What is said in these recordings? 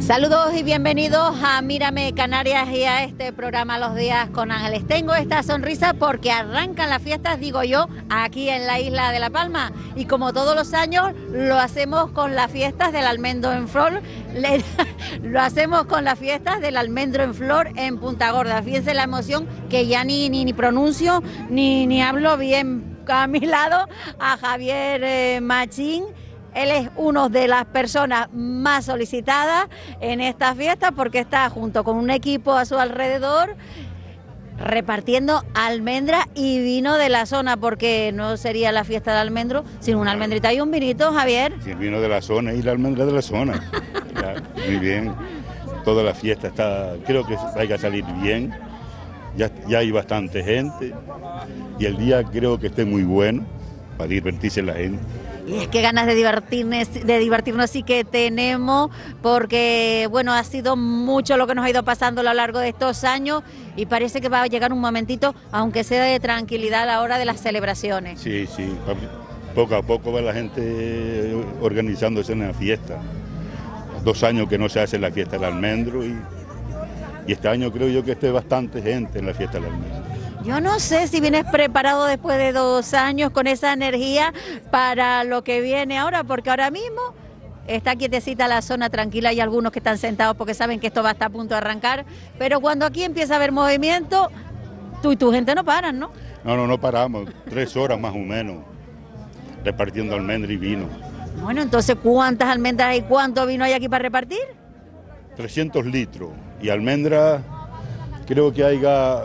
Saludos y bienvenidos a Mírame Canarias y a este programa Los Días con Ángeles. Tengo esta sonrisa porque arrancan las fiestas, digo yo, aquí en la isla de La Palma. Y como todos los años, lo hacemos con las fiestas del almendro en flor. Lo hacemos con las fiestas del almendro en flor en Punta Gorda. Fíjense la emoción que ya ni pronuncio ni hablo bien. A mi lado a Javier Machín. Él es una de las personas más solicitadas en esta fiesta porque está junto con un equipo a su alrededor repartiendo almendras y vino de la zona, porque no sería la fiesta del almendro sin una almendrita y un vinito, Javier. Sí, el vino de la zona y la almendra de la zona. Ya, muy bien. Toda la fiesta está, creo que vaya a salir bien. Ya hay bastante gente y el día creo que esté muy bueno para divertirse la gente. Y es que ganas de divertirnos sí que tenemos, porque bueno, ha sido mucho lo que nos ha ido pasando a lo largo de estos años y parece que va a llegar un momentito, aunque sea de tranquilidad a la hora de las celebraciones. Sí, poco a poco va la gente organizándose en la fiesta. 2 años que no se hace la fiesta del almendro y este año creo yo que esté bastante gente en la fiesta del almendro. Yo no sé si vienes preparado después de 2 años con esa energía para lo que viene ahora, porque ahora mismo está quietecita la zona, tranquila, hay algunos que están sentados porque saben que esto va a estar a punto de arrancar, pero cuando aquí empieza a haber movimiento, tú y tu gente no paran, ¿no? No paramos, 3 horas más o menos, repartiendo almendra y vino. Bueno, entonces, ¿cuántas almendras y cuánto vino hay aquí para repartir? 300 litros, y almendra creo que haya...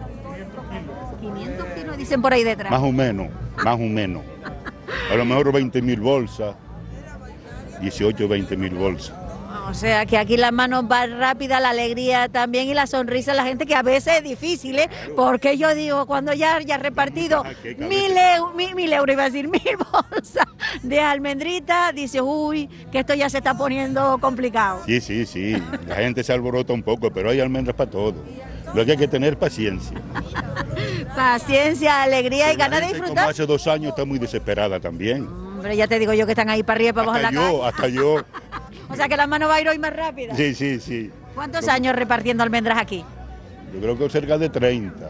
500 kilos dicen por ahí detrás. Más o menos. A lo mejor 20.000 bolsas, 18, 20.000 bolsas. O sea que aquí las manos van rápidas, la alegría también y la sonrisa de la gente, que a veces es difícil, ¿eh? Porque yo digo, cuando ya repartido 1.000 euros, iba a decir 1.000 bolsas de almendrita, dice, uy, que esto ya se está poniendo complicado. Sí, la gente se alborota un poco, pero hay almendras para todo. Lo que hay que tener paciencia. Paciencia, alegría y ganas de disfrutar. Como hace 2 años está muy desesperada también. Hombre, ya te digo yo que están ahí para arriba y para abajo en la calle. Hasta yo. O sea que las manos va a ir hoy más rápidas. Sí. ¿Cuántos años repartiendo almendras aquí? Yo creo que cerca de 30.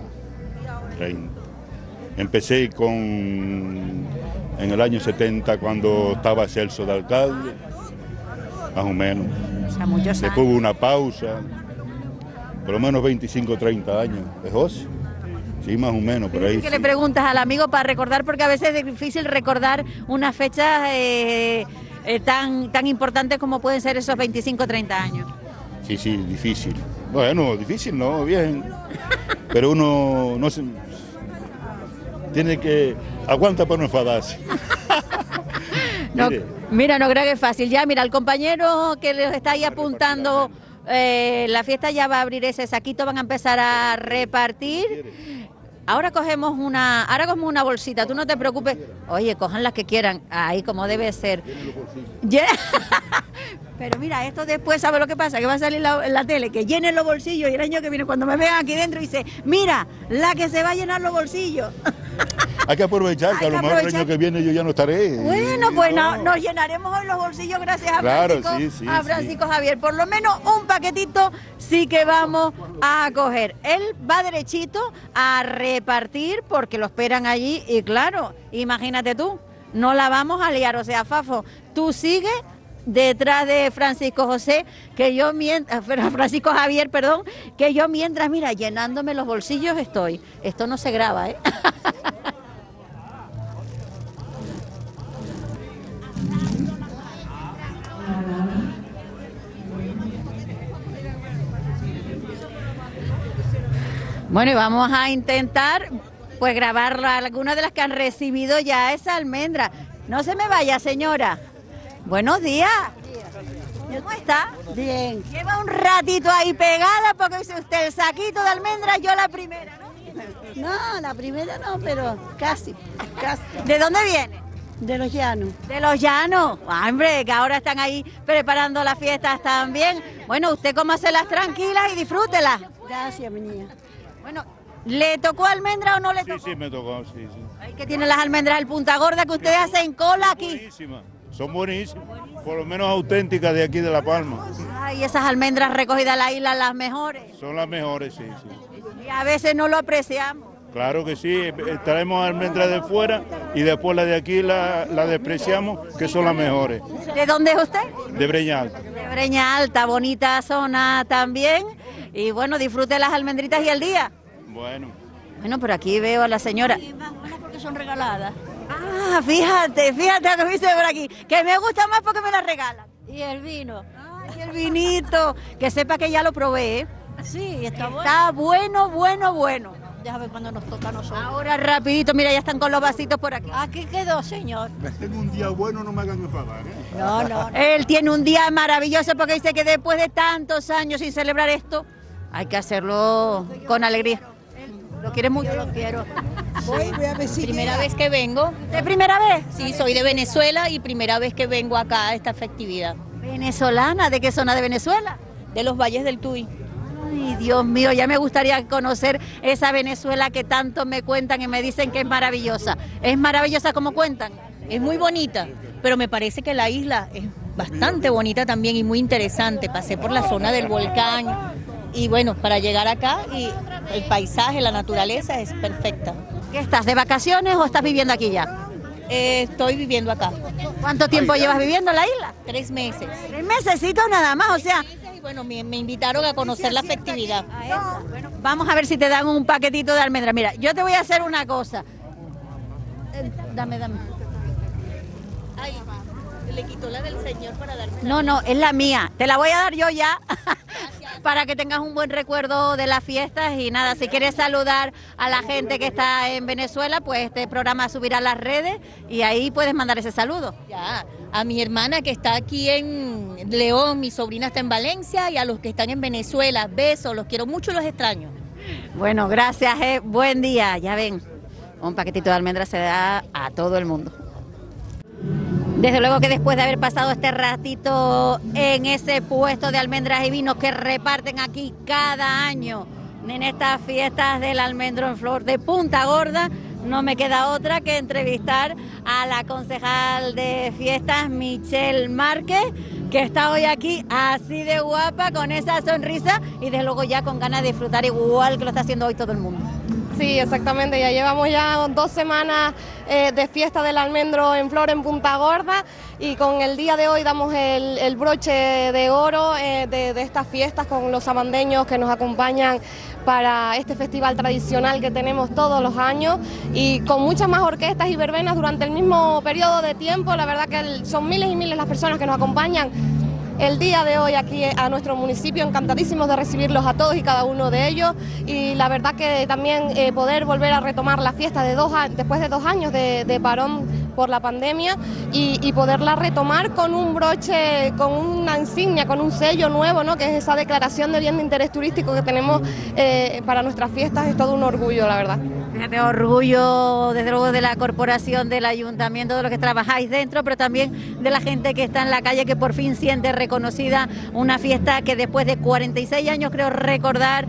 Empecé en el año 70 cuando estaba Celso de alcalde, más o menos. O sea, muchos años. Después hubo una pausa, por lo menos 25 30 años. ¿Es José? Sí, más o menos, por ahí. ¿Qué le preguntas al amigo para recordar? Porque a veces es difícil recordar unas fechas tan importantes como pueden ser esos 25 o 30 años. Sí, difícil. Bueno, difícil no, bien. Pero uno no se... Tiene que... Aguanta para no enfadarse. No, mira, no creo que es fácil. Ya, mira, el compañero que les está ahí apuntando, la fiesta ya va a abrir ese saquito, van a empezar a repartir. Ahora cogemos una bolsita, tú no te preocupes. Oye, cojan las que quieran, ahí como debe ser. Pero mira, esto después, ¿sabes lo que pasa? Que va a salir en la tele, que llenen los bolsillos, y el año que viene, cuando me vean aquí dentro, dice, mira, la que se va a llenar los bolsillos. Hay que aprovechar, que a lo mejor el año que viene yo ya no estaré. Bueno, pues nos llenaremos hoy los bolsillos gracias a Francisco, Francisco Javier. Por lo menos un paquetito sí que vamos a coger. Él va derechito a repartir porque lo esperan allí y claro, imagínate tú, no la vamos a liar. O sea, Fafo, tú sigues detrás de Francisco Javier, que yo mientras, mira, llenándome los bolsillos estoy. Esto no se graba, ¿eh? Bueno, y vamos a intentar pues grabar algunas de las que han recibido ya esa almendra. No se me vaya, señora. Buenos días. ¿Cómo está? Bien. Lleva un ratito ahí pegada porque dice usted el saquito de almendra, yo la primera, ¿no? No, la primera no, pero casi. ¿De dónde viene? De los llanos. De los llanos. Hombre, que ahora están ahí preparando las fiestas también. Bueno, usted cómaselas tranquilas y disfrútelas. Gracias, mi niña. Bueno, ¿le tocó almendra o no le tocó? Sí, me tocó, sí. Ahí que tienen las almendras del Punta Gorda que ustedes hacen cola aquí. Buenísima. Son buenísimas, por lo menos auténticas de aquí de La Palma. Ay, esas almendras recogidas en la isla, las mejores. Son las mejores, sí, sí. Y a veces no lo apreciamos. Claro que sí, traemos almendras de fuera y después las de aquí la despreciamos, que son las mejores. ¿De dónde es usted? De Breña Alta. De Breña Alta, bonita zona también. Y bueno, disfrute las almendritas y el día. Bueno. Bueno, por aquí veo a la señora. Y más buenas porque son regaladas. Ah, fíjate lo que me dice por aquí. Que me gusta más porque me la regalan. Y el vino. Ay, el vinito. Que sepa que ya lo probé, ¿eh? Sí, está bueno. Está bueno, bueno, bueno. Déjame ver cuando nos toca a nosotros. Ahora rapidito, mira, ya están con los vasitos por aquí. Aquí quedó, señor. Tengo un día bueno, no me hagan enfadar, ¿eh? No, no. Él tiene un día maravilloso porque dice que después de tantos años sin celebrar esto, hay que hacerlo con alegría. ¿Lo quiere mucho? Yo lo quiero. Voy a ver si Primera vez que vengo, ¿De primera vez? sí, soy de Venezuela y primera vez que vengo acá a esta festividad. Venezolana, ¿de qué zona de Venezuela? De los Valles del Tuy. Ay, Dios mío, ya me gustaría conocer esa Venezuela que tanto me cuentan y me dicen que es maravillosa. ¿Es maravillosa como cuentan? Es muy bonita, pero me parece que la isla es bastante bonita también y muy interesante. Pasé por la zona del volcán y bueno, para llegar acá y el paisaje, la naturaleza es perfecta. ¿Qué estás, de vacaciones o estás viviendo aquí ya? Estoy viviendo acá ¿Cuánto tiempo llevas viviendo en la isla? 3 meses. 3 mesecitos nada más, o sea, Y bueno, me invitaron a conocer la festividad. vamos a ver si te dan un paquetito de almendra. Mira, yo te voy a hacer una cosa. Dame. Ay, le quitó la del señor para darme. No, es la mía. Te la voy a dar yo ya para que tengas un buen recuerdo de las fiestas. Y nada, si quieres saludar a la gente que está en Venezuela, pues este programa subirá a las redes y ahí puedes mandar ese saludo. Ya, a mi hermana que está aquí en León, mi sobrina está en Valencia y a los que están en Venezuela, besos, los quiero mucho y los extraño. Bueno, gracias, buen día. Ya ven, un paquetito de almendras se da a todo el mundo. Desde luego que después de haber pasado este ratito en ese puesto de almendras y vinos que reparten aquí cada año en estas fiestas del almendro en flor de Punta Gorda, no me queda otra que entrevistar a la concejal de fiestas, Michelle Márquez, que está hoy aquí así de guapa, con esa sonrisa y desde luego ya con ganas de disfrutar igual que lo está haciendo hoy todo el mundo. Sí, exactamente, ya llevamos ya 2 semanas de fiesta del almendro en flor en Punta Gorda y con el día de hoy damos el broche de oro de estas fiestas con los sabandeños que nos acompañan para este festival tradicional que tenemos todos los años y con muchas más orquestas y verbenas durante el mismo periodo de tiempo. La verdad que son miles y miles las personas que nos acompañan el día de hoy aquí a nuestro municipio, encantadísimos de recibirlos a todos y cada uno de ellos y la verdad que también poder volver a retomar la fiesta después de 2 años de parón por la pandemia y poderla retomar con un broche, con una insignia, con un sello nuevo, ¿no? Que es esa declaración de bien de interés turístico que tenemos para nuestras fiestas, es todo un orgullo, la verdad. Fíjate, orgullo desde luego de la corporación, del ayuntamiento, de los que trabajáis dentro, pero también de la gente que está en la calle, que por fin siente reconocida una fiesta que después de 46 años, creo recordar,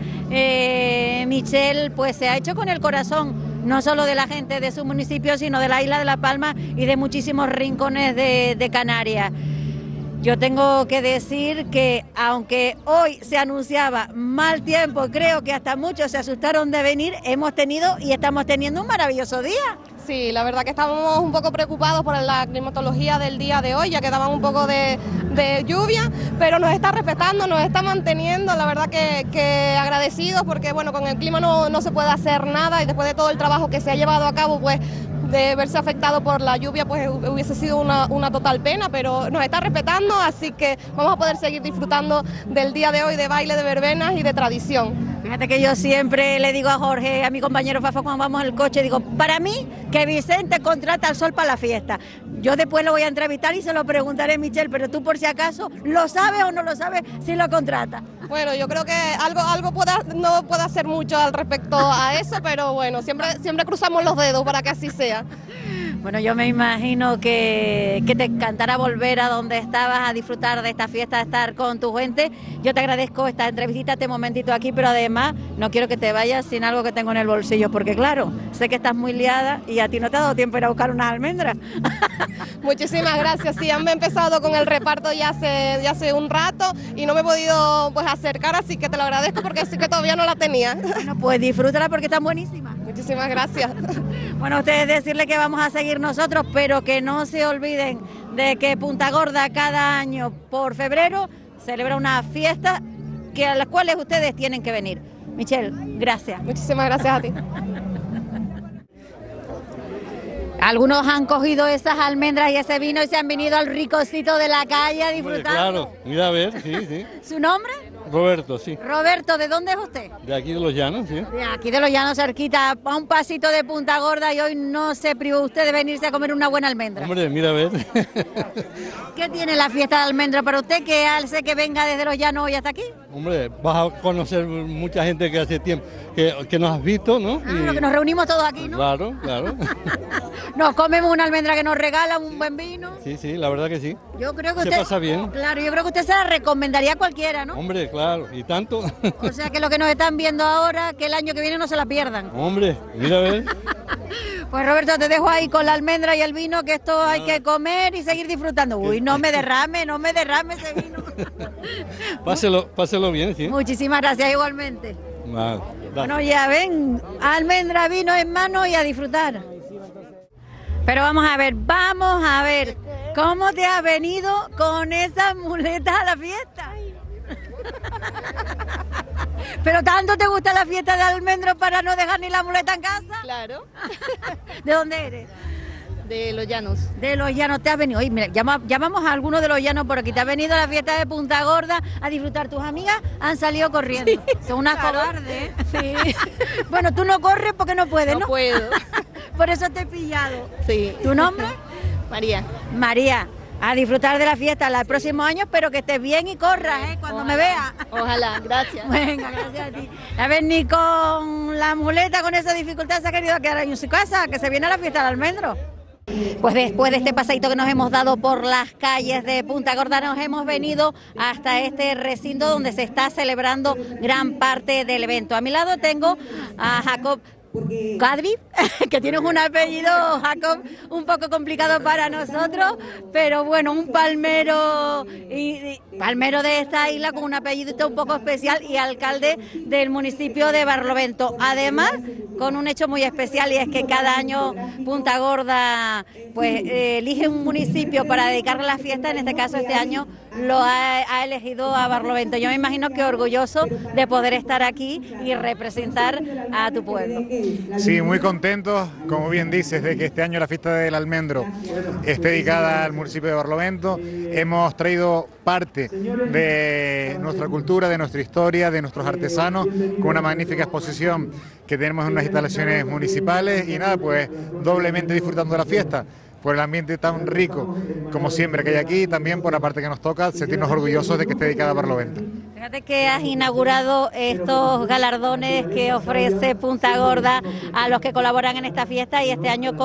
Michelle, pues se ha hecho con el corazón, no solo de la gente de su municipio, sino de la isla de La Palma y de muchísimos rincones de Canarias. Yo tengo que decir que aunque hoy se anunciaba mal tiempo, creo que hasta muchos se asustaron de venir, hemos tenido y estamos teniendo un maravilloso día. Sí, la verdad que estábamos un poco preocupados por la climatología del día de hoy, ya que daban un poco de lluvia, pero nos está respetando, nos está manteniendo, la verdad que agradecidos porque bueno, con el clima no se puede hacer nada y después de todo el trabajo que se ha llevado a cabo, pues de verse afectado por la lluvia, pues hubiese sido una total pena, pero nos está respetando, así que vamos a poder seguir disfrutando del día de hoy de baile, de verbenas y de tradición. Fíjate que yo siempre le digo a Jorge, a mi compañero Fafo, cuando vamos en el coche, digo, para mí, que Vicente contrata al sol para la fiesta. Yo después lo voy a entrevistar y se lo preguntaré a Michelle, pero tú por si acaso, ¿lo sabes o no lo sabes si lo contrata? Bueno, yo creo que algo no puede hacer mucho al respecto a eso, pero bueno, siempre cruzamos los dedos para que así sea. Bueno, yo me imagino que te encantará volver a donde estabas a disfrutar de esta fiesta, a estar con tu gente. Yo te agradezco esta entrevista, este momentito aquí, pero además no quiero que te vayas sin algo que tengo en el bolsillo, porque claro, sé que estás muy liada y a ti no te ha dado tiempo de ir a buscar unas almendras. Muchísimas gracias, sí, han empezado con el reparto ya hace un rato y no me he podido pues acercar, así que te lo agradezco porque sí que todavía no la tenía. Bueno, pues disfrútala porque están buenísimas. Muchísimas gracias. Bueno, ustedes decirle que vamos a seguir nosotros, pero que no se olviden de que Punta Gorda cada año por febrero celebra una fiesta a las cuales ustedes tienen que venir. Michelle, gracias. Muchísimas gracias a ti. Algunos han cogido esas almendras y ese vino y se han venido al ricocito de la calle a disfrutar. Claro, mira a ver, sí, sí. ¿Su nombre? Roberto, sí. Roberto, ¿de dónde es usted? De aquí de Los Llanos, sí. De aquí de Los Llanos, cerquita, a un pasito de Punta Gorda, y hoy no se privó usted de venirse a comer una buena almendra. Hombre, mira a ver. ¿Qué tiene la fiesta de almendra para usted que hace que venga desde Los Llanos hoy hasta aquí? Hombre, vas a conocer mucha gente que hace tiempo que nos has visto, ¿no? Lo que nos reunimos todos aquí, ¿no? Claro, claro. Nos comemos una almendra que nos regalan, un buen vino. Sí, sí, la verdad que sí. Yo creo que Se usted pasa bien. Claro, yo creo que usted se la recomendaría a cualquiera, ¿no? Hombre, claro, y tanto. O sea que lo que nos están viendo ahora, que el año que viene no se la pierdan. Hombre, mira a ver. Pues Roberto, te dejo ahí con la almendra y el vino, que esto hay que comer y seguir disfrutando. Uy, no me derrame ese vino. Páselo bien, sí. Muchísimas gracias, igualmente. Vale, Bueno, ya ven, almendra, vino en mano y a disfrutar. Pero vamos a ver, ¿cómo te has venido con esas muletas a la fiesta? ¿Pero tanto te gusta la fiesta de almendros para no dejar ni la muleta en casa? Claro, ¿De dónde eres? de Los Llanos. De Los Llanos te has venido. Oye, mira, llamamos a algunos de Los Llanos por aquí. Te has venido a la fiesta de Punta Gorda a disfrutar. Tus amigas han salido corriendo. Sí, son unas cobardes. Sí. Bueno, tú no corres porque no puedes, ¿no? No puedo. Por eso te he pillado. Sí. ¿Tu nombre? María. María. A disfrutar de la fiesta el próximo año, pero que estés bien y corras, cuando me veas. Ojalá, gracias. Venga, gracias a ti. A ver, ni con la muleta, con esa dificultad se ha querido quedar en su casa, que se viene a la fiesta del almendro. Pues después de este paseíto que nos hemos dado por las calles de Punta Gorda, nos hemos venido hasta este recinto donde se está celebrando gran parte del evento. A mi lado tengo a Jacob Cadri, que tienes un apellido, Jacob, un poco complicado para nosotros, pero bueno, un palmero palmero de esta isla con un apellido un poco especial y alcalde del municipio de Barlovento. Además, con un hecho muy especial, y es que cada año Punta Gorda pues elige un municipio para dedicarle la fiesta. En este caso, este año lo ha elegido a Barlovento. Yo me imagino que orgulloso de poder estar aquí y representar a tu pueblo. Sí, muy contentos, como bien dices, de que este año la fiesta del almendro esté dedicada al municipio de Barlovento. Hemos traído parte de nuestra cultura, de nuestra historia, de nuestros artesanos, con una magnífica exposición que tenemos en unas instalaciones municipales, y nada, pues doblemente disfrutando de la fiesta, por el ambiente tan rico como siempre que hay aquí, y también por la parte que nos toca, sentirnos orgullosos de que esté dedicada a Barlovento. Fíjate que has inaugurado estos galardones que ofrece Punta Gorda a los que colaboran en esta fiesta, y este año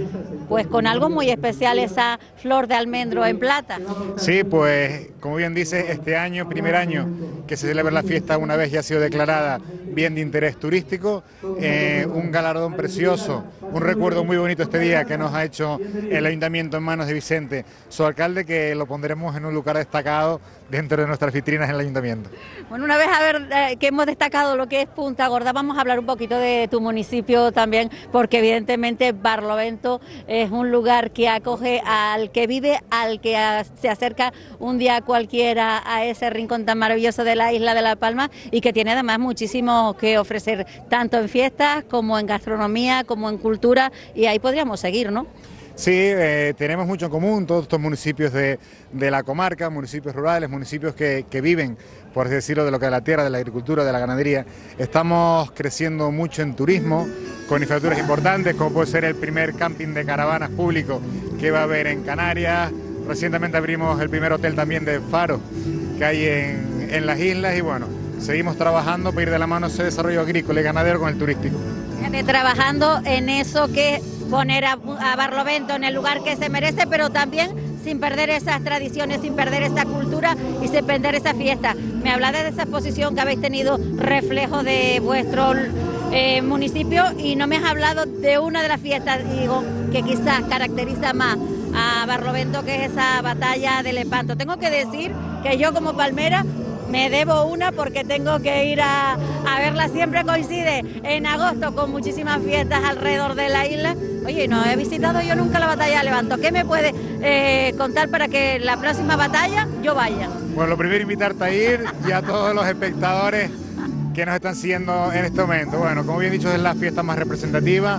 con algo muy especial, esa flor de almendro en plata. Sí, pues como bien dices, este año, primer año que se celebra la fiesta, una vez ya ha sido declarada bien de interés turístico, un galardón precioso, un recuerdo muy bonito este día que nos ha hecho el Ayuntamiento en manos de Vicente, su alcalde, que lo pondremos en un lugar destacado dentro de nuestras vitrinas en el Ayuntamiento. Bueno, una vez que hemos destacado lo que es Punta Gorda, vamos a hablar un poquito de tu municipio también, porque evidentemente Barlovento es un lugar que acoge al que vive, al que se acerca un día cualquiera a ese rincón tan maravilloso de la isla de La Palma, y que tiene además muchísimo que ofrecer, tanto en fiestas como en gastronomía, como en cultura, y ahí podríamos seguir, ¿no? Sí, tenemos mucho en común todos estos municipios de la comarca, municipios rurales, municipios que viven, por así decirlo, de lo que es la tierra, de la agricultura, de la ganadería. Estamos creciendo mucho en turismo, con infraestructuras importantes, como puede ser el primer camping de caravanas público que va a haber en Canarias. Recientemente abrimos el primer hotel también de Faro que hay en las islas, y bueno, seguimos trabajando para ir de la mano ese desarrollo agrícola y ganadero con el turístico. Trabajando en eso que poner a Barlovento en el lugar que se merece, pero también sin perder esas tradiciones, sin perder esa cultura y sin perder esa fiesta. Me habla de esa exposición que habéis tenido, reflejo de vuestro municipio, y no me has hablado de una de las fiestas, digo, que quizás caracteriza más a Barlovento, que es esa batalla de Lepanto. Tengo que decir que yo como palmera me debo una, porque tengo que ir a verla. Siempre coincide en agosto con muchísimas fiestas alrededor de la isla. Oye, no he visitado yo nunca la batalla de Lepanto. ¿Qué me puede contar para que la próxima batalla yo vaya? Bueno, lo primero, invitarte a ir, y a todos los espectadores que nos están siguiendo en este momento. Bueno, como bien dicho, es la fiesta más representativa,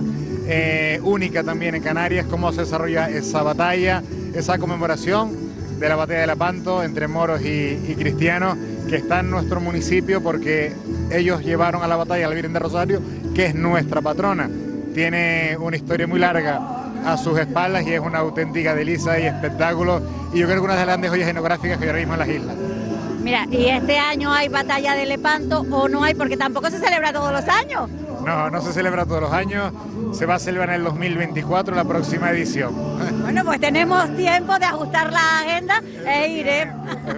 única también en Canarias, cómo se desarrolla esa batalla, esa conmemoración de la batalla de Lepanto entre moros y cristianos, que está en nuestro municipio porque ellos llevaron a la batalla a la Virgen de Rosario, que es nuestra patrona. Tiene una historia muy larga a sus espaldas y es una auténtica delicia y espectáculo, y yo creo que una de las grandes joyas etnográficas que hay ahora mismo en las islas. Mira, ¿y este año hay batalla de Lepanto o no hay? Porque tampoco se celebra todos los años. No, no se celebra todos los años, se va a celebrar en el 2024 la próxima edición. Bueno, pues tenemos tiempo de ajustar la agenda e ir, ¿eh?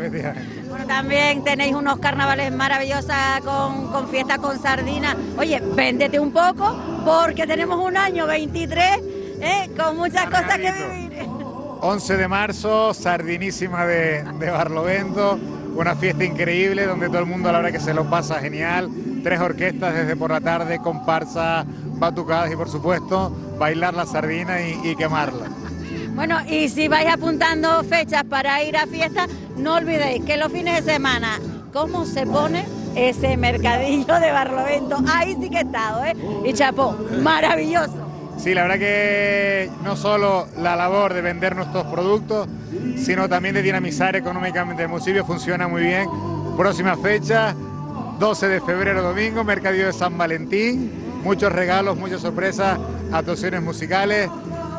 Bueno, también tenéis unos carnavales maravillosos con fiesta con sardina. Oye, véndete un poco, porque tenemos un año 23 con muchas cosas que vivir. 11 de marzo, sardinísima de Barlovento, una fiesta increíble donde todo el mundo, la verdad, que se lo pasa genial. 3 orquestas desde por la tarde, comparsa, batucadas y, por supuesto, bailar la sardina y quemarla. Bueno, y si vais apuntando fechas para ir a fiesta, no olvidéis que los fines de semana, ¿cómo se pone ese mercadillo de Barlovento? Ahí sí que he estado, ¿eh? Y chapó, maravilloso. Sí, la verdad que no solo la labor de vender nuestros productos, sino también de dinamizar económicamente el municipio funciona muy bien. Próxima fecha, 12 de febrero, domingo, mercadillo de San Valentín, muchos regalos, muchas sorpresas, actuaciones musicales.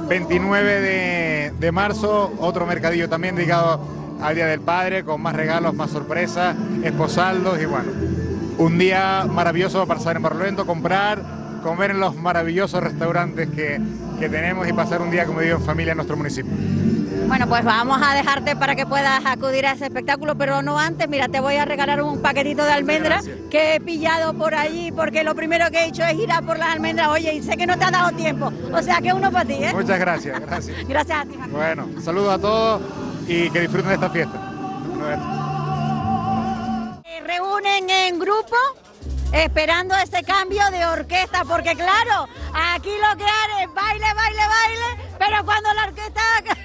29 de marzo, otro mercadillo también dedicado al Día del Padre, con más regalos, más sorpresas, esposaldos, y bueno, un día maravilloso para pasar en Barlovento, comprar, comer en los maravillosos restaurantes que tenemos y pasar un día, como digo, en familia en nuestro municipio. Bueno, pues vamos a dejarte para que puedas acudir a ese espectáculo, pero no antes. Mira, te voy a regalar un paquetito de almendras que he pillado por allí, porque lo primero que he hecho es ir a por las almendras. Oye, y sé que no te ha dado tiempo, o sea que uno para ti, ¿eh? Muchas gracias, gracias. Gracias a ti. Bueno, saludos a todos y que disfruten de esta fiesta. Se reúnen en grupo esperando ese cambio de orquesta, porque claro, aquí lo que hay es baile, baile, baile, pero cuando la orquesta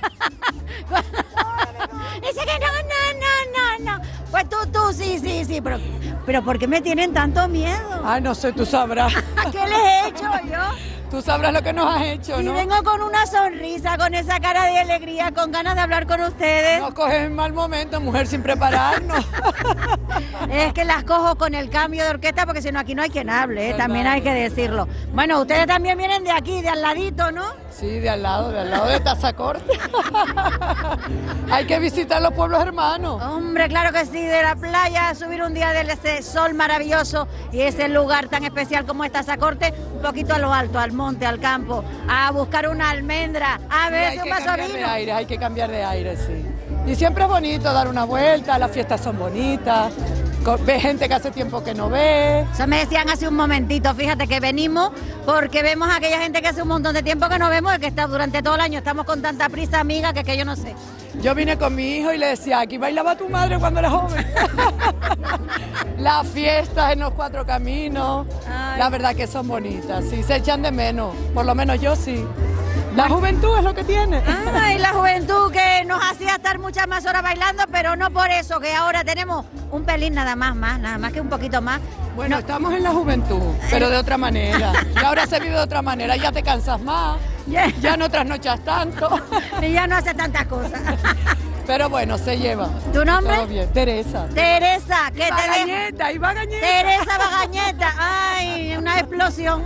dice que no, pues tú, sí, pero ¿por qué me tienen tanto miedo? Ay, no sé, tú sabrás. ¿Qué les he hecho yo? Tú sabrás lo que nos has hecho, ¿no? Y vengo con una sonrisa, con esa cara de alegría, con ganas de hablar con ustedes. No coges en mal momento, mujer, sin prepararnos. Es que las cojo con el cambio de orquesta, porque si no, aquí no hay quien hable, también hay que decirlo. Bueno, ustedes también vienen de aquí, de al ladito, ¿no? Sí, de al lado de Tazacorte. Hay que visitar los pueblos hermanos. Hombre, claro que sí, de la playa, subir un día de ese sol maravilloso y ese lugar tan especial como es Tazacorte, un poquito a lo alto, al monte, al campo, a buscar una almendra, a ver si un vaso de vino. Hay que cambiar de aire, sí. Y siempre es bonito dar una vuelta, las fiestas son bonitas, ve gente que hace tiempo que no ve. Eso me decían hace un momentito, fíjate que venimos porque vemos a aquella gente que hace un montón de tiempo que no vemos y que está durante todo el año, estamos con tanta prisa, amiga, que yo no sé. Yo vine con mi hijo y le decía, aquí bailaba tu madre cuando era joven. Las fiestas en los 4 caminos, ay, la verdad que son bonitas, sí, se echan de menos, por lo menos yo sí. La juventud es lo que tiene. Ay, la juventud que nos hacía estar muchas más horas bailando, pero no por eso, que ahora tenemos un pelín nada más que un poquito más. Bueno, estamos en la juventud, pero de otra manera. Y ahora se vive de otra manera, ya te cansas más, ya no trasnochas tanto. Y ya no haces tantas cosas. Pero bueno, se lleva. ¿Tu nombre? Todo bien. Teresa. Teresa, que Bagañeta, y Bagañeta. Teresa Bagañeta, ay, una explosión.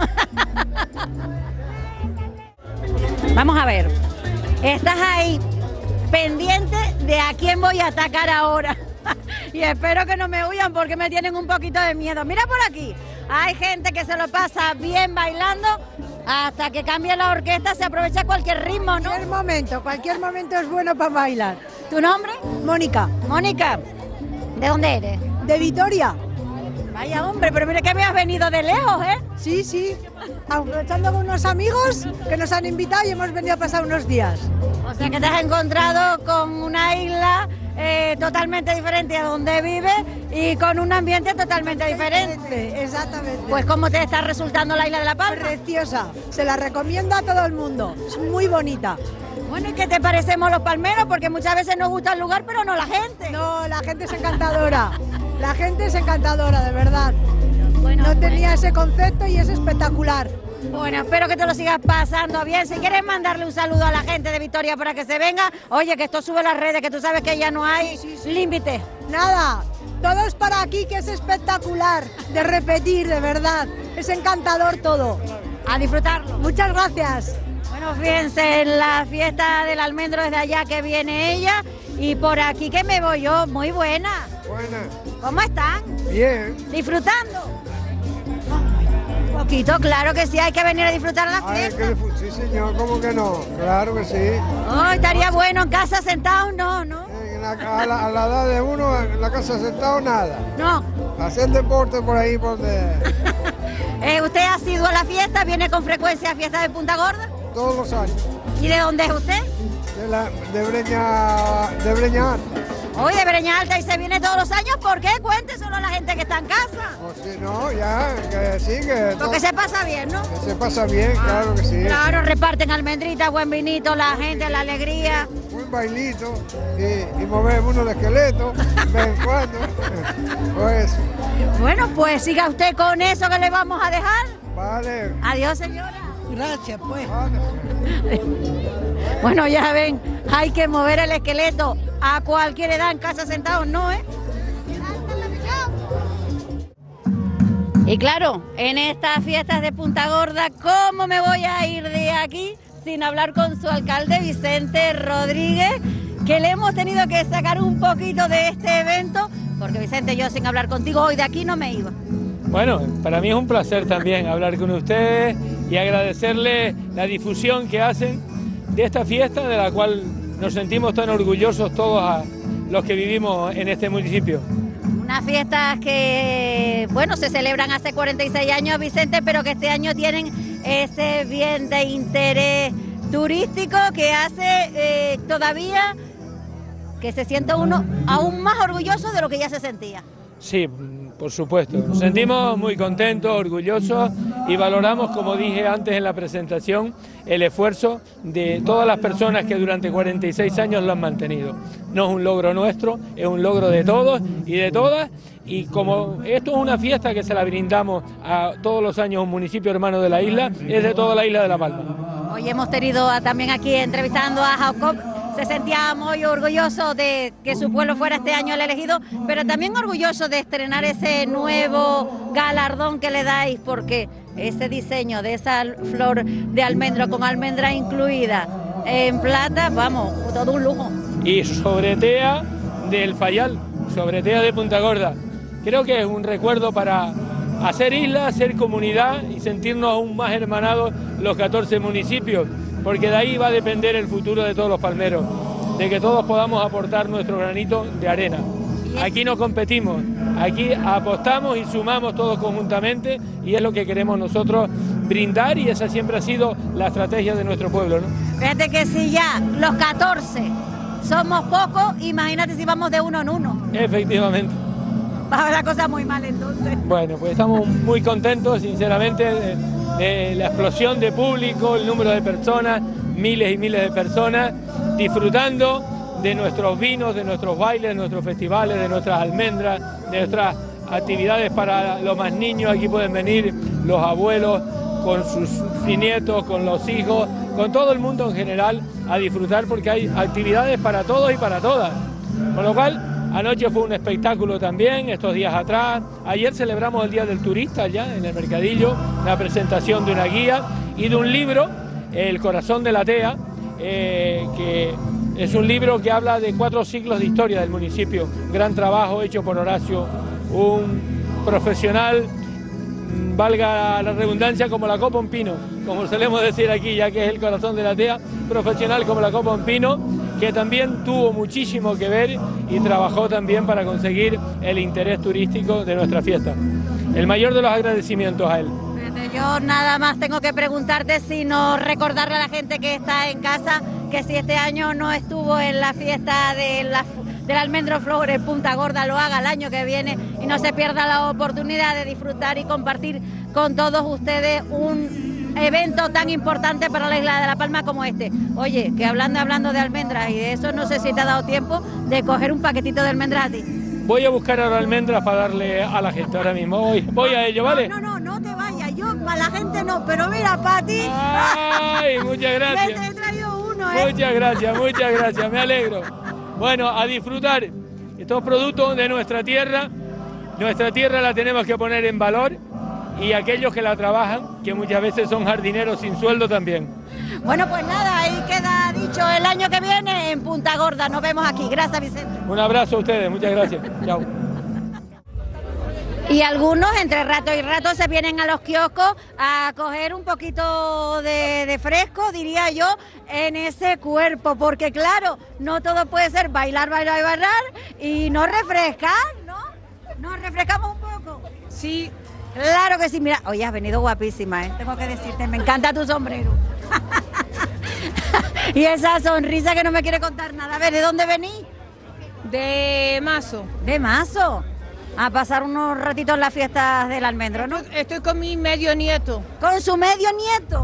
Vamos a ver, estás ahí pendiente de a quién voy a atacar ahora. Y espero que no me huyan porque me tienen un poquito de miedo. Mira por aquí, hay gente que se lo pasa bien bailando. hasta que cambie la orquesta se aprovecha cualquier ritmo, ¿no? Cualquier momento es bueno para bailar. ¿Tu nombre? Mónica. Mónica, ¿de dónde eres? De Vitoria. Vaya hombre, pero mira que me has venido de lejos, ¿eh? Sí, sí. Aprovechando con unos amigos que nos han invitado y hemos venido a pasar unos días. O sea que te has encontrado con una isla totalmente diferente a donde vives y con un ambiente totalmente diferente. Exactamente. Pues ¿cómo te está resultando la isla de La Palma? Preciosa. Se la recomiendo a todo el mundo. Es muy bonita. Bueno, ¿y qué te parecemos los palmeros? Porque muchas veces nos gusta el lugar, pero no la gente. No, la gente es encantadora. La gente es encantadora, de verdad. Bueno, no tenía ese concepto y es espectacular. Bueno, espero que te lo sigas pasando bien. Si quieres mandarle un saludo a la gente de Vitoria para que se venga, oye, que esto sube a las redes, que tú sabes que ya no hay límite. Nada, todo es para aquí, que es espectacular, de repetir, de verdad. Es encantador todo. A disfrutarlo. Muchas gracias. Bueno, fíjense, en la fiesta del almendro desde allá que viene ella y por aquí que me voy yo, muy buena. Buena. ¿Cómo están? Bien. ¿Disfrutando? Un poquito, claro que sí, hay que venir a disfrutar la fiesta. Sí, señor, ¿cómo que no? Claro que sí. Oh, estaría bueno en casa sentado, no. A la edad de uno, en la casa sentado, nada. No. Hacer deporte por ahí, por donde... ¿Usted ha sido a la fiesta? ¿Viene con frecuencia a fiesta de Punta Gorda? Todos los años. ¿Y de dónde es usted? De Breña Alta. Hoy de Breña Alta y se viene todos los años. ¿Por qué? Cuente solo a la gente que está en casa. Si no, ya, que sí, que... Porque se pasa bien, ¿no? Que se pasa bien, claro que sí. Claro, reparten almendritas, buen vinito, la gente, la alegría. Un bailito y mover uno de esqueleto, de vez en cuando. Pues. Bueno, pues siga usted con eso que le vamos a dejar. Vale. Adiós, señora. Gracias, pues. Vale. Bueno, ya ven, hay que mover el esqueleto a cualquier edad en casa sentado, ¿no, eh? Y claro, en estas fiestas de Punta Gorda, ¿cómo me voy a ir de aquí sin hablar con su alcalde Vicente Rodríguez? Que le hemos tenido que sacar un poquito de este evento, porque Vicente, yo sin hablar contigo hoy de aquí no me iba. Bueno, para mí es un placer también hablar con ustedes y agradecerles la difusión que hacen de esta fiesta, de la cual nos sentimos tan orgullosos todos los que vivimos en este municipio. Unas fiestas que, bueno, se celebran hace 46 años, Vicente, pero que este año tienen ese bien de interés turístico que hace todavía que se sienta uno aún más orgulloso de lo que ya se sentía. Sí, por supuesto. Nos sentimos muy contentos, orgullosos y valoramos, como dije antes en la presentación, el esfuerzo de todas las personas que durante 46 años lo han mantenido. No es un logro nuestro, es un logro de todos y de todas. Y como esto es una fiesta que se la brindamos a todos los años un municipio hermano de la isla, es de toda la isla de La Palma. Hoy hemos tenido también aquí entrevistando a Jacob. Se sentía muy orgulloso de que su pueblo fuera este año el elegido, pero también orgulloso de estrenar ese nuevo galardón que le dais, porque ese diseño de esa flor de almendro con almendra incluida en plata, vamos, todo un lujo. Y sobretea del Fayal, sobretea de Punta Gorda. Creo que es un recuerdo para hacer isla, hacer comunidad y sentirnos aún más hermanados los 14 municipios, porque de ahí va a depender el futuro de todos los palmeros, de que todos podamos aportar nuestro granito de arena. Aquí no competimos, aquí apostamos y sumamos todos conjuntamente y es lo que queremos nosotros brindar y esa siempre ha sido la estrategia de nuestro pueblo, ¿no? Fíjate que si ya los 14 somos pocos, imagínate si vamos de uno en uno. Efectivamente. Va la cosa muy mal entonces. Bueno, pues estamos muy contentos, sinceramente, de la explosión de público, el número de personas, miles y miles de personas, disfrutando de nuestros vinos, de nuestros bailes, de nuestros festivales, de nuestras almendras, de nuestras actividades para los más niños. Aquí pueden venir los abuelos con sus nietos, con los hijos, con todo el mundo en general a disfrutar porque hay actividades para todos y para todas. Con lo cual, anoche fue un espectáculo también, estos días atrás. Ayer celebramos el Día del Turista ya en el Mercadillo, la presentación de una guía y de un libro, El Corazón de la Tea, que es un libro que habla de 4 siglos de historia del municipio. Gran trabajo hecho por Horacio, un profesional valga la redundancia, como la copa un pino, como solemos decir aquí, ya que es el corazón de la TEA, profesional como la copa un pino, que también tuvo muchísimo que ver y trabajó también para conseguir el interés turístico de nuestra fiesta. El mayor de los agradecimientos a él. Yo nada más tengo que preguntarte, sino recordarle a la gente que está en casa que si este año no estuvo en la fiesta del Almendro Flor en Punta Gorda, lo haga el año que viene y no se pierda la oportunidad de disfrutar y compartir con todos ustedes un evento tan importante para la isla de La Palma como este. Oye, que hablando de almendras y de eso, no sé si te ha dado tiempo de coger un paquetito de almendras a ti. Voy a buscar ahora almendras para darle a la gente ahora mismo. Voy a ello, ¿vale? No te vayas, yo para la gente no, pero mira, para ti. ¡Ay, muchas gracias! Te he traído uno, ¿eh? Muchas gracias, me alegro. Bueno, a disfrutar estos productos de nuestra tierra la tenemos que poner en valor y aquellos que la trabajan, que muchas veces son jardineros sin sueldo también. Bueno, pues nada, ahí queda dicho el año que viene en Punta Gorda. Nos vemos aquí. Gracias, Vicente. Un abrazo a ustedes, muchas gracias. Chao. Y algunos entre rato y rato se vienen a los kioscos a coger un poquito de fresco, diría yo, en ese cuerpo, porque claro, no todo puede ser bailar y no refrescar, ¿no? Nos refrescamos un poco. Sí, claro que sí. Mira, oye, has venido guapísima, ¿eh? Tengo que decirte, me encanta tu sombrero. Y esa sonrisa que no me quiere contar nada. A ver, ¿de dónde venís? De Mazo. ¿De Mazo? A pasar unos ratitos en las fiestas del Almendro, ¿no? Estoy con mi medio nieto. ¿Con su medio nieto?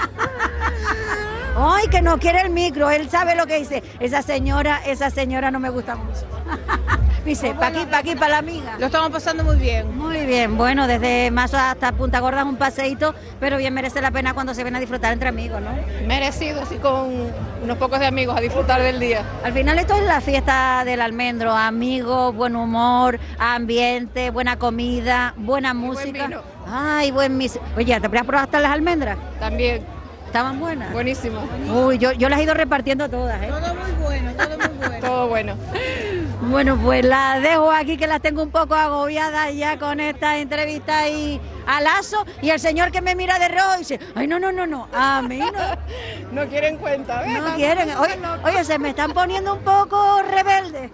Ay, que no quiere el micro, él sabe lo que dice. Esa señora no me gusta mucho. Dice, pa' aquí, para la amiga. Lo estamos pasando muy bien. Muy bien, bueno, desde Mazo hasta Punta Gorda es un paseíto, pero bien merece la pena cuando se ven a disfrutar entre amigos, ¿no? Merecido, así con unos pocos de amigos a disfrutar del día. Al final esto es la fiesta del Almendro, amigos, buen humor, ambiente, buena comida, buena música. Buen vino. Ay, Oye, ¿te probaste las almendras? También. ¿Estaban buenas? Buenísimo. Uy, yo las he ido repartiendo todas, ¿eh? Todo muy bueno, todo muy bueno. Todo bueno. Bueno, pues las dejo aquí que las tengo un poco agobiadas ya con esta entrevista y a Lazo. Y el señor que me mira de rojo dice, ay, no, a mí no. No quieren cuenta, ¿ves? No quieren. Oye, se me están poniendo un poco rebeldes.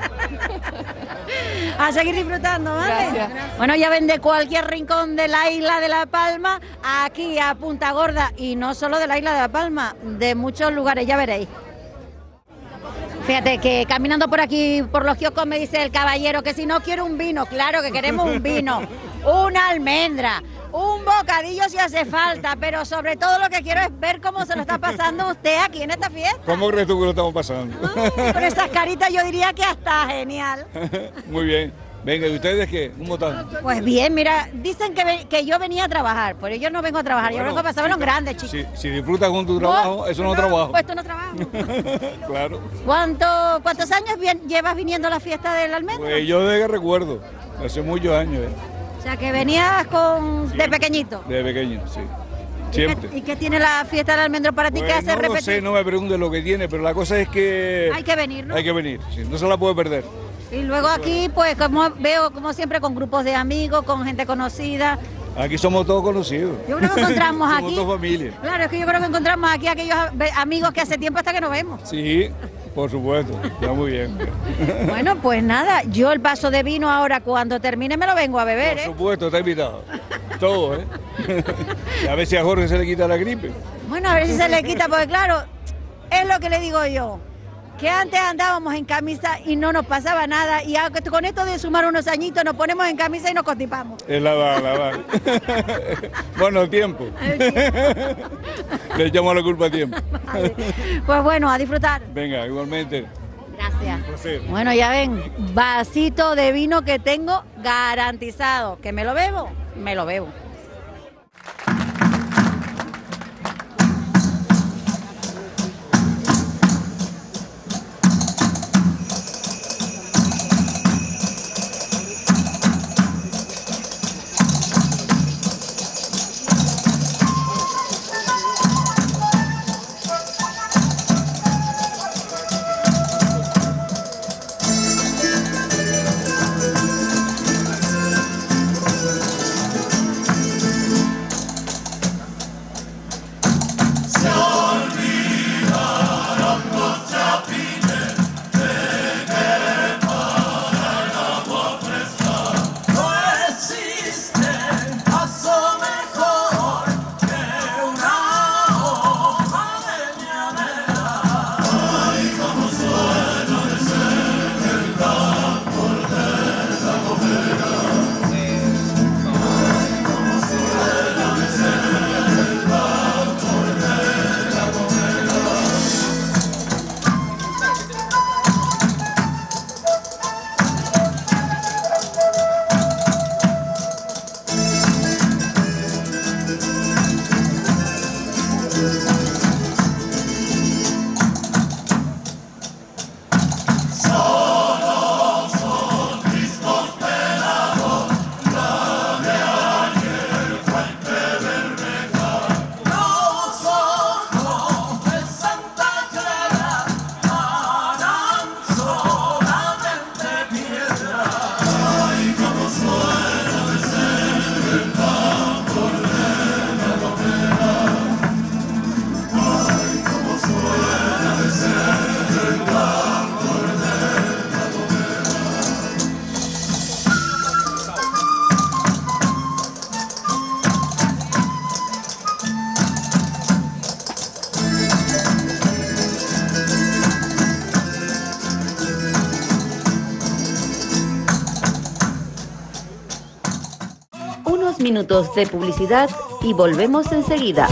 A seguir disfrutando, ¿vale? Gracias. Bueno, ya ven de cualquier rincón de la isla de La Palma, aquí a Punta Gorda, y no solo de la isla de La Palma, de muchos lugares, ya veréis. Fíjate que caminando por aquí, por los kioscos, me dice el caballero que si no quiero un vino, claro que queremos un vino, una almendra, un bocadillo si hace falta, pero sobre todo lo que quiero es ver cómo se lo está pasando usted aquí en esta fiesta. ¿Cómo crees tú que lo estamos pasando? Con esas caritas yo diría que hasta genial. Muy bien. Venga, ¿y ustedes qué? ¿Cómo están? Pues bien, mira, dicen que yo venía a trabajar, pero yo no vengo a trabajar, yo vengo a pasarme los grandes, chicos. Si disfrutas con tu trabajo, eso no es trabajo. Pues tú no trabajas. Claro. ¿Cuántos años llevas viniendo a la fiesta del Almendro? Pues yo desde que recuerdo, hace muchos años. O sea, que venías de pequeñito. De pequeño, sí. Siempre. ¿Y qué tiene la fiesta del Almendro para ti que hace repetir? No sé, no me preguntes lo que tiene, pero la cosa es que... Hay que venir, ¿no? Hay que venir, sí, no se la puede perder. Y luego aquí, pues, como veo, como siempre, con grupos de amigos, con gente conocida. Aquí somos todos conocidos. Yo creo que encontramos aquí... Somos toda familia. Claro, es que yo creo que encontramos aquí aquellos amigos que hace tiempo hasta que nos vemos. Sí, por supuesto, está muy bien. Bueno, pues nada, yo el vaso de vino ahora, cuando termine, me lo vengo a beber, Por supuesto, está invitado. Todo, ¿eh? A ver si a Jorge se le quita la gripe. Bueno, a ver si se le quita, porque claro, es lo que le digo yo. Que antes andábamos en camisa y no nos pasaba nada, y con esto de sumar unos añitos nos ponemos en camisa y nos constipamos. Es la va. Bueno, el tiempo. Le echamos la culpa al tiempo. Vale. Pues bueno, a disfrutar. Venga, igualmente. Gracias. Un placer. Bueno, ya ven, vasito de vino que tengo garantizado. ¿Que me lo bebo? Me lo bebo. Unos minutos de publicidad y volvemos enseguida.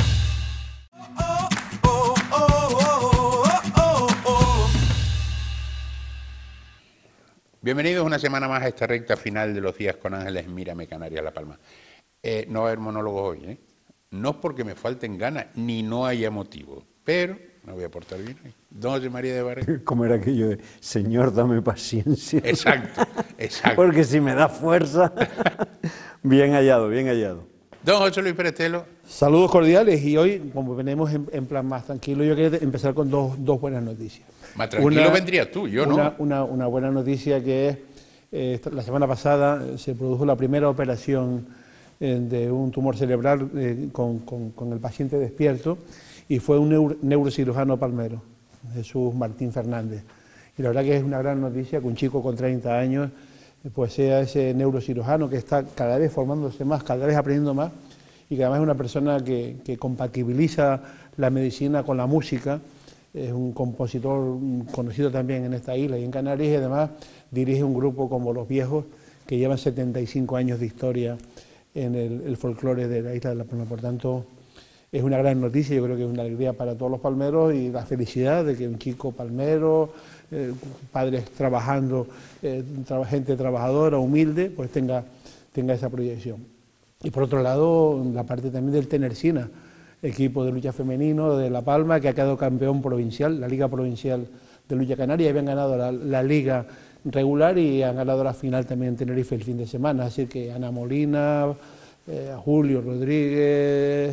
Bienvenidos una semana más a esta recta final de los días con Ángeles Mírame Canarias La Palma. No va a haber monólogos hoy, ¿eh? No es porque me falten ganas, ni no haya motivo, pero me voy a portar bien hoy. Don José María de Barret. Como era aquello de, Señor, dame paciencia. Exacto, exacto. Porque si me da fuerza, bien hallado, bien hallado. Don José Luis Perestelo. Saludos cordiales, y hoy, como venimos en plan más tranquilo, yo quería empezar con dos buenas noticias. Más tranquilo vendrías tú, yo no. Una buena noticia que es, la semana pasada se produjo la primera operación de un tumor cerebral con el paciente despierto, y fue un neurocirujano palmero, Jesús Martín Fernández. Y la verdad que es una gran noticia que un chico con 30 años pues sea ese neurocirujano que está cada vez formándose más, cada vez aprendiendo más, y que además es una persona que compatibiliza la medicina con la música. Es un compositor conocido también en esta isla y en Canarias, y además dirige un grupo como Los Viejos, que llevan 75 años de historia en el folclore de la isla de La Palma. Por tanto, es una gran noticia, yo creo que es una alegría para todos los palmeros, y la felicidad de que un chico palmero, padres trabajando, gente trabajadora, humilde, pues tenga esa proyección. Y por otro lado, la parte también del Tenercina, equipo de lucha femenino de La Palma, que ha quedado campeón provincial, la Liga Provincial de Lucha Canaria, habían ganado la Liga regular y han ganado la final también en Tenerife el fin de semana. Así que Ana Molina, Julio Rodríguez,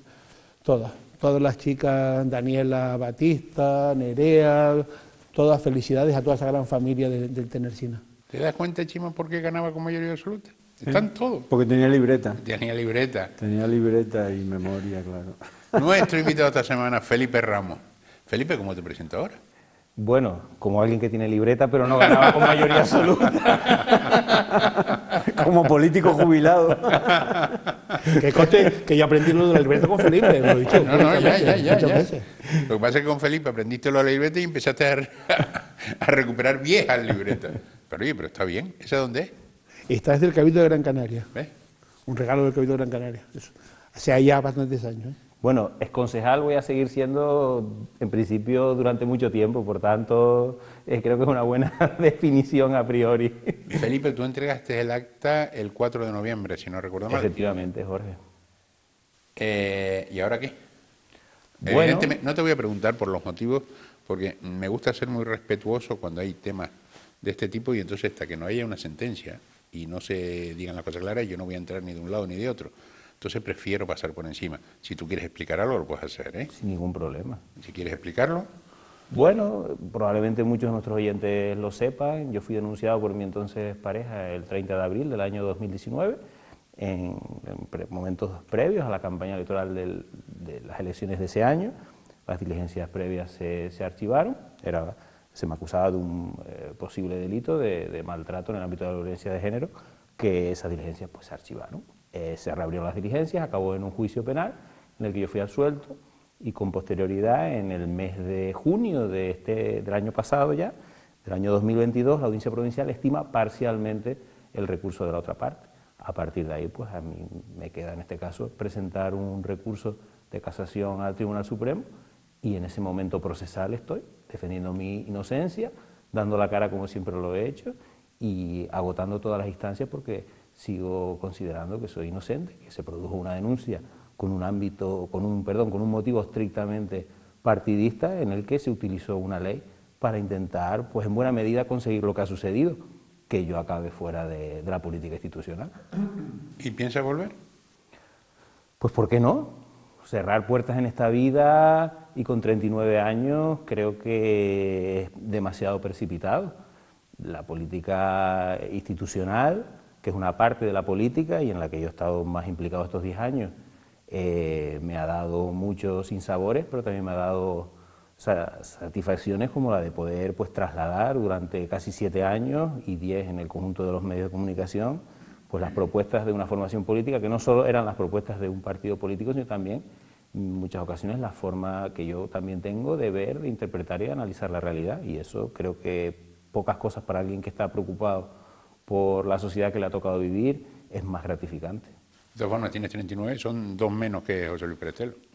todas las chicas, Daniela Batista, Nerea, todas felicidades a toda esa gran familia del Tenercina. ¿Te das cuenta, Chimo, por qué ganaba con mayoría absoluta? Están todos. Porque tenía libreta. Tenía libreta. Tenía libreta y memoria, claro. Nuestro invitado esta semana, Felipe Ramos. Felipe, ¿cómo te presento ahora? Bueno, como alguien que tiene libreta, pero no ganaba con mayoría absoluta. Como político jubilado. Que conste que yo aprendí lo de la libreta con Felipe, lo he dicho. No, ya. Lo que pasa es que con Felipe aprendiste lo de la libreta y empezaste a recuperar viejas libretas. Pero oye, pero está bien. ¿Esa dónde es? Esta es del Cabildo de Gran Canaria. ¿Ves? Un regalo del Cabildo de Gran Canaria. Eso. Hace ya bastantes años. Bueno, exconcejal voy a seguir siendo, en principio, durante mucho tiempo, por tanto, creo que es una buena definición a priori. Felipe, tú entregaste el acta el 4 de noviembre, si no recuerdo mal. Efectivamente, Jorge. ¿Y ahora qué? Bueno, evidentemente, no te voy a preguntar por los motivos, porque me gusta ser muy respetuoso cuando hay temas de este tipo, y entonces hasta que no haya una sentencia y no se digan las cosas claras, yo no voy a entrar ni de un lado ni de otro. Entonces prefiero pasar por encima. Si tú quieres explicar algo, lo puedes hacer, ¿eh? Sin ningún problema. Si quieres explicarlo. Bueno, probablemente muchos de nuestros oyentes lo sepan. Yo fui denunciado por mi entonces pareja el 30 de abril del año 2019, en momentos previos a la campaña electoral de las elecciones de ese año. Las diligencias previas se archivaron. Se me acusaba de un posible delito de maltrato en el ámbito de la violencia de género, que esas diligencias pues se archivaron. Se reabrieron las diligencias, acabó en un juicio penal en el que yo fui absuelto, y con posterioridad, en el mes de junio del año pasado ya, del año 2022, la Audiencia Provincial estima parcialmente el recurso de la otra parte. A partir de ahí, pues a mí me queda en este caso presentar un recurso de casación al Tribunal Supremo, y en ese momento procesal estoy defendiendo mi inocencia, dando la cara como siempre lo he hecho y agotando todas las instancias, porque sigo considerando que soy inocente, que se produjo una denuncia con un motivo estrictamente partidista, en el que se utilizó una ley para intentar, pues en buena medida, conseguir lo que ha sucedido, que yo acabe fuera de la política institucional. ¿Y piensa volver? Pues ¿por qué no? Cerrar puertas en esta vida, y con 39 años creo que es demasiado precipitado. La política institucional, que es una parte de la política y en la que yo he estado más implicado estos 10 años, me ha dado muchos sinsabores, pero también me ha dado satisfacciones como la de poder pues trasladar durante casi 7 años y 10 en el conjunto de los medios de comunicación, pues las propuestas de una formación política, que no solo eran las propuestas de un partido político, sino también en muchas ocasiones la forma que yo también tengo de ver, de interpretar y de analizar la realidad, y eso creo que pocas cosas para alguien que está preocupado por la sociedad que le ha tocado vivir es más gratificante. De todas formas, tienes 39, son 2 menos que José Luis Pérez Telo.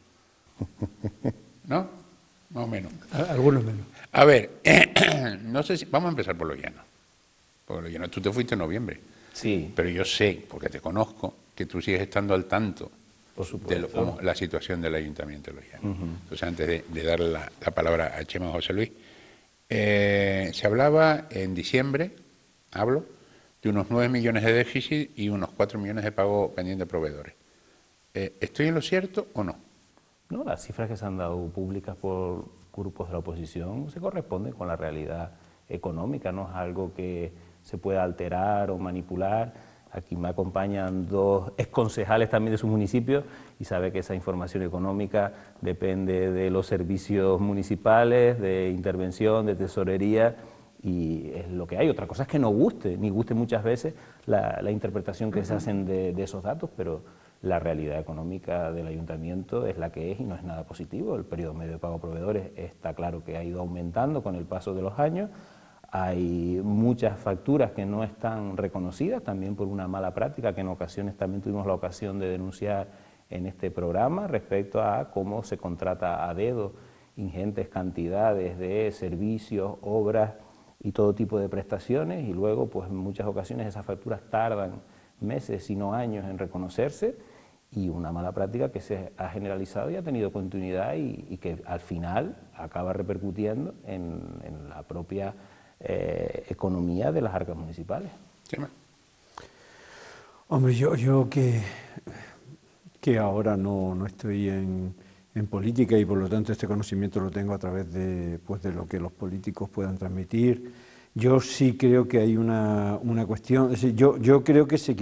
¿No? Más o menos. Algunos menos. A ver, no sé si... Vamos a empezar por los llanos. Por los llanos. Tú te fuiste en noviembre. Sí. Pero yo sé, porque te conozco, que tú sigues estando al tanto de la situación del Ayuntamiento de Los Llanos. Entonces, antes de darle la palabra a Chema José Luis, se hablaba en diciembre, de unos 9 millones de déficit y unos 4 millones de pago pendiente de proveedores. ¿Estoy en lo cierto o no? No, las cifras que se han dado públicas por grupos de la oposición se corresponden con la realidad económica, no es algo que se pueda alterar o manipular. Aquí me acompañan 2 exconcejales también de sus municipios y sabe que esa información económica depende de los servicios municipales, de intervención, de tesorería, y es lo que hay. Otra cosa es que no guste, ni guste muchas veces la interpretación que se hacen de esos datos, pero la realidad económica del ayuntamiento es la que es y no es nada positivo. El periodo medio de pago a proveedores está claro que ha ido aumentando con el paso de los años. Hay muchas facturas que no están reconocidas, también por una mala práctica que en ocasiones también tuvimos la ocasión de denunciar en este programa respecto a cómo se contrata a dedo ingentes cantidades de servicios, obras y todo tipo de prestaciones, y luego pues en muchas ocasiones esas facturas tardan meses, si no años, en reconocerse, y una mala práctica que se ha generalizado y ha tenido continuidad y que al final acaba repercutiendo en la propia economía de las arcas municipales. ¿Sí? Hombre, yo que ahora no estoy en política y por lo tanto este conocimiento lo tengo a través de lo que los políticos puedan transmitir. Yo sí creo que hay una cuestión, es decir, yo creo que se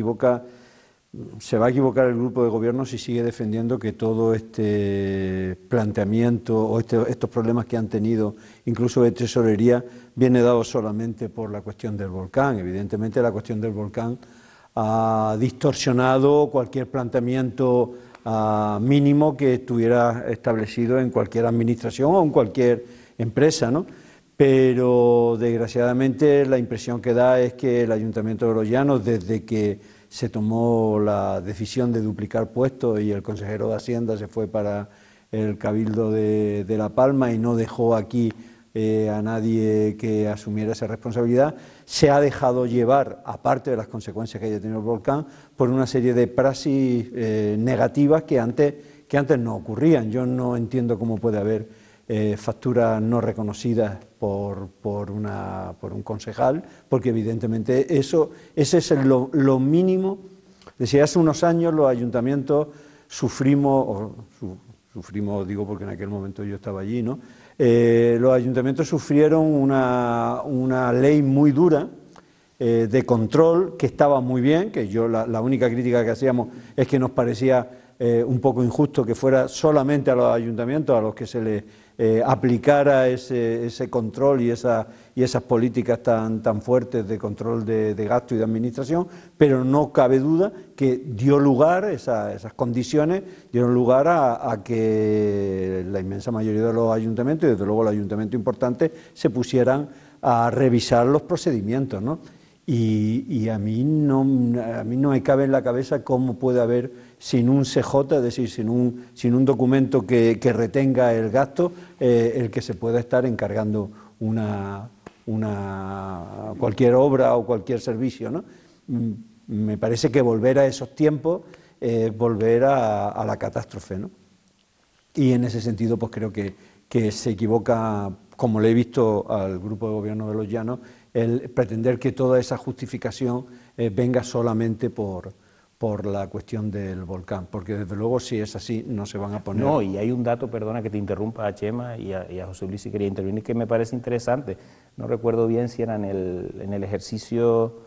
va a equivocar el grupo de gobierno si sigue defendiendo que todo este planteamiento o estos problemas que han tenido, incluso de tesorería, viene dado solamente por la cuestión del volcán. Evidentemente la cuestión del volcán ha distorsionado cualquier planteamiento mínimo que estuviera establecido en cualquier administración o en cualquier empresa, ¿no? Pero desgraciadamente la impresión que da es que el Ayuntamiento de Los Llanos, desde que se tomó la decisión de duplicar puestos y el consejero de Hacienda se fue para el Cabildo de La Palma y no dejó aquí a nadie que asumiera esa responsabilidad, se ha dejado llevar, aparte de las consecuencias que haya tenido el volcán, por una serie de praxis negativas que antes no ocurrían. Yo no entiendo cómo puede haber facturas no reconocidas por un concejal, porque evidentemente ese es lo mínimo. Desde hace unos años los ayuntamientos sufrimos, digo porque en aquel momento yo estaba allí, ¿no? Los ayuntamientos sufrieron una ley muy dura de control que estaba muy bien, que yo la única crítica que hacíamos es que nos parecía un poco injusto que fuera solamente a los ayuntamientos a los que se les aplicara ese control y esas políticas tan fuertes de control de gasto y de administración, pero no cabe duda que dio lugar, esas condiciones dieron lugar a que la inmensa mayoría de los ayuntamientos, y desde luego los ayuntamientos importantes, se pusieran a revisar los procedimientos, ¿no? Y a mí no me cabe en la cabeza cómo puede haber, sin un CJ, es decir, sin un documento que retenga el gasto, el que se pueda estar encargando cualquier obra o cualquier servicio, ¿no? Me parece que volver a esos tiempos es volver a la catástrofe, ¿no? Y en ese sentido pues creo que se equivoca, como le he visto al grupo de gobierno de Los Llanos, el pretender que toda esa justificación venga solamente por la cuestión del volcán, porque desde luego si es así no se van a poner... No, y hay un dato, perdona que te interrumpa, a Chema y a José Luis si quería intervenir, que me parece interesante. No recuerdo bien si era en el ejercicio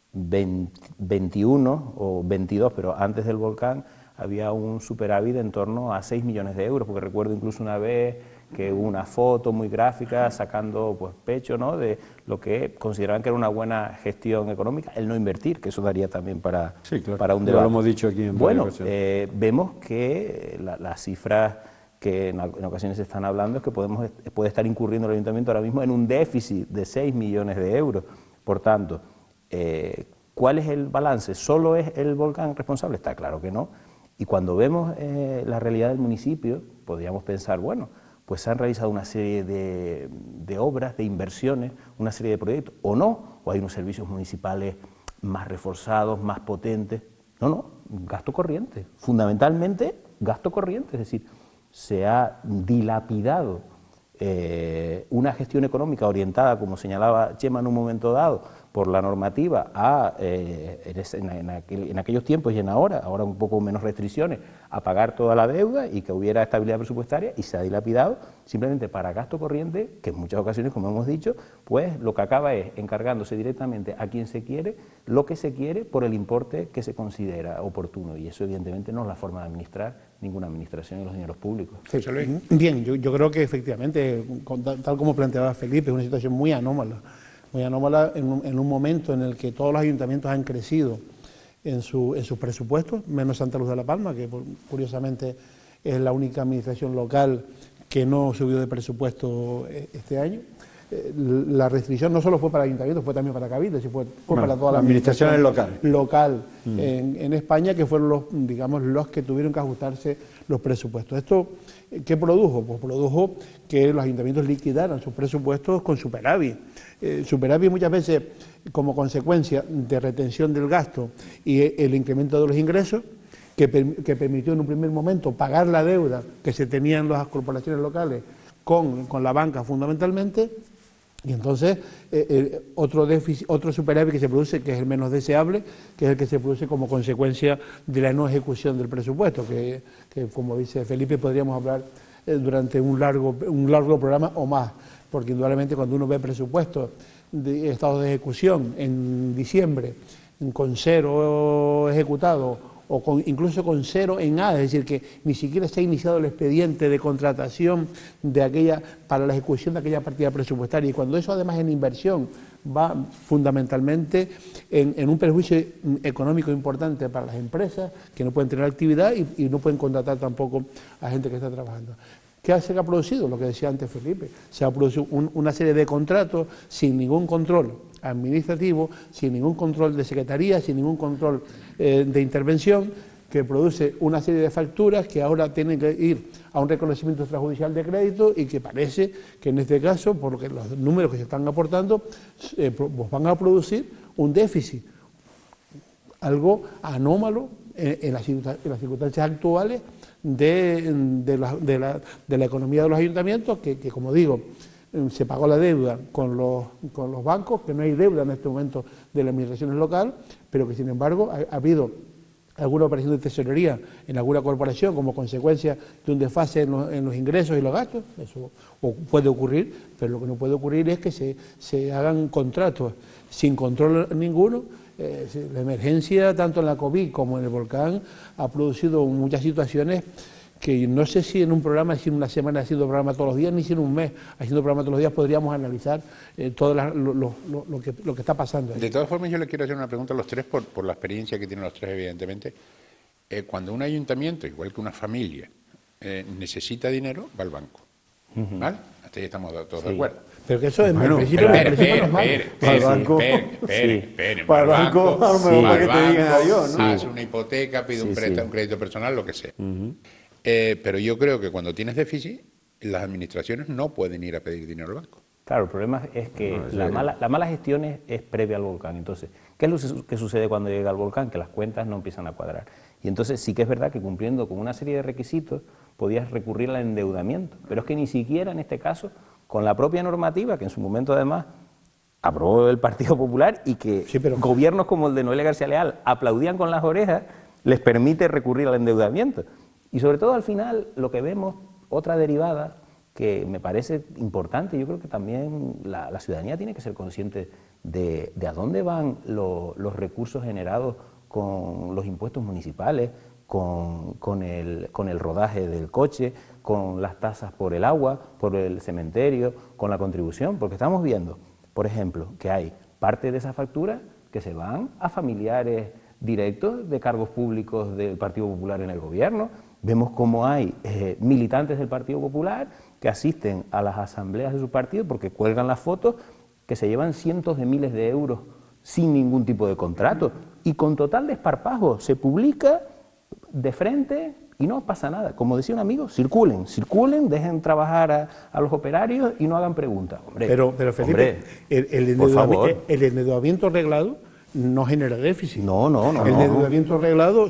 21 o 22, pero antes del volcán había un superávit en torno a 6 millones de euros, porque recuerdo incluso una vez que hubo una foto muy gráfica sacando pues pecho, ¿no?, de lo que consideraban que era una buena gestión económica, el no invertir, que eso daría también para un debate. Lo hemos dicho aquí en Bueno, vemos que las cifras que en ocasiones se están hablando es que puede estar incurriendo el ayuntamiento ahora mismo en un déficit de 6 millones de euros. Por tanto, ¿Cuál es el balance? ¿Solo es el volcán responsable? Está claro que no. Y cuando vemos la realidad del municipio, podríamos pensar, bueno, pues se han realizado una serie de obras, de inversiones, una serie de proyectos, o no, o hay unos servicios municipales más reforzados, más potentes. No, gasto corriente, fundamentalmente gasto corriente, es decir, se ha dilapidado una gestión económica orientada, como señalaba Chema en un momento dado, por la normativa en aquellos tiempos y en ahora un poco menos restricciones, a pagar toda la deuda y que hubiera estabilidad presupuestaria, y se ha dilapidado simplemente para gasto corriente, que en muchas ocasiones, como hemos dicho, pues lo que acaba es encargándose directamente a quien se quiere, lo que se quiere, por el importe que se considera oportuno, y eso evidentemente no es la forma de administrar ninguna administración de los dineros públicos. Sí. Bien, yo creo que efectivamente, tal como planteaba Felipe, es una situación muy anómala en un momento en el que todos los ayuntamientos han crecido en sus presupuestos, menos Santa Luz de la Palma, que curiosamente es la única administración local que no subió de presupuesto este año. La restricción no solo fue para ayuntamientos, fue también para cabildos, fue para toda la administración local en España, que fueron los que tuvieron que ajustarse los presupuestos. ¿Esto qué produjo? Pues produjo que los ayuntamientos liquidaran sus presupuestos con superávit. Superávit muchas veces como consecuencia de retención del gasto y el incremento de los ingresos, que permitió en un primer momento pagar la deuda que se tenían las corporaciones locales con la banca fundamentalmente. Y entonces otro superávit que se produce, que es el menos deseable, que es el que se produce como consecuencia de la no ejecución del presupuesto, que como dice Felipe, podríamos hablar durante un largo programa o más, porque indudablemente cuando uno ve presupuestos de estados de ejecución en diciembre con 0 ejecutado, o incluso con 0 en nada, es decir, que ni siquiera se ha iniciado el expediente de contratación para la ejecución de aquella partida presupuestaria, y cuando eso además en inversión va fundamentalmente en un perjuicio económico importante para las empresas, que no pueden tener actividad y no pueden contratar tampoco a gente que está trabajando. ¿Qué se ha producido? Lo que decía antes Felipe, se ha producido una serie de contratos sin ningún control administrativo, sin ningún control de secretaría, sin ningún control de intervención, que produce una serie de facturas que ahora tienen que ir a un reconocimiento extrajudicial de crédito, y que parece que en este caso, porque los números que se están aportando, pues van a producir un déficit, algo anómalo en las circunstancias actuales de la economía de los ayuntamientos, que como digo, se pagó la deuda con los bancos, que no hay deuda en este momento de las administraciones locales, pero que sin embargo ha habido alguna operación de tesorería en alguna corporación como consecuencia de un desfase en los ingresos y los gastos. Eso puede ocurrir, pero lo que no puede ocurrir es que se hagan contratos sin control ninguno. La emergencia, tanto en la COVID como en el volcán, ha producido muchas situaciones que no sé si en un programa, si en una semana haciendo programa todos los días, ni si en un mes haciendo programa todos los días podríamos analizar todo lo que está pasando ahí. De todas formas, yo le quiero hacer una pregunta a los tres por la experiencia que tienen los tres, evidentemente. Cuando un ayuntamiento, igual que una familia, necesita dinero, va al banco. ¿Vale? Hasta ahí estamos todos de acuerdo. Pero que eso es en principio no es malo. Para el banco, para el banco, a lo mejor que te digan adiós, ¿no? Hace una hipoteca, pide un crédito personal, lo que sea. Pero yo creo que cuando tienes déficit, las administraciones no pueden ir a pedir dinero al banco. Claro, el problema es que la mala gestión es previa al volcán. Entonces, ¿qué es lo que sucede cuando llega al volcán? Que las cuentas no empiezan a cuadrar. Y entonces sí que es verdad que cumpliendo con una serie de requisitos podías recurrir al endeudamiento, pero es que ni siquiera en este caso, con la propia normativa, que en su momento además aprobó el Partido Popular y que gobiernos como el de Noelia García Leal aplaudían con las orejas, les permite recurrir al endeudamiento. Y sobre todo al final lo que vemos, otra derivada que me parece importante, yo creo que también la ciudadanía tiene que ser consciente de a dónde van los recursos generados con los impuestos municipales, con el rodaje del coche, con las tasas por el agua, por el cementerio, con la contribución, porque estamos viendo, por ejemplo, que hay parte de esas facturas que se van a familiares directos de cargos públicos del Partido Popular en el gobierno. Vemos cómo hay militantes del Partido Popular que asisten a las asambleas de su partido porque cuelgan las fotos, que se llevan cientos de miles de euros sin ningún tipo de contrato y con total desparpajo. Se publica de frente y no pasa nada. Como decía un amigo, circulen, dejen trabajar a los operarios y no hagan preguntas. Hombre, pero Felipe, hombre, el endeudamiento arreglado no genera déficit. No. El endeudamiento arreglado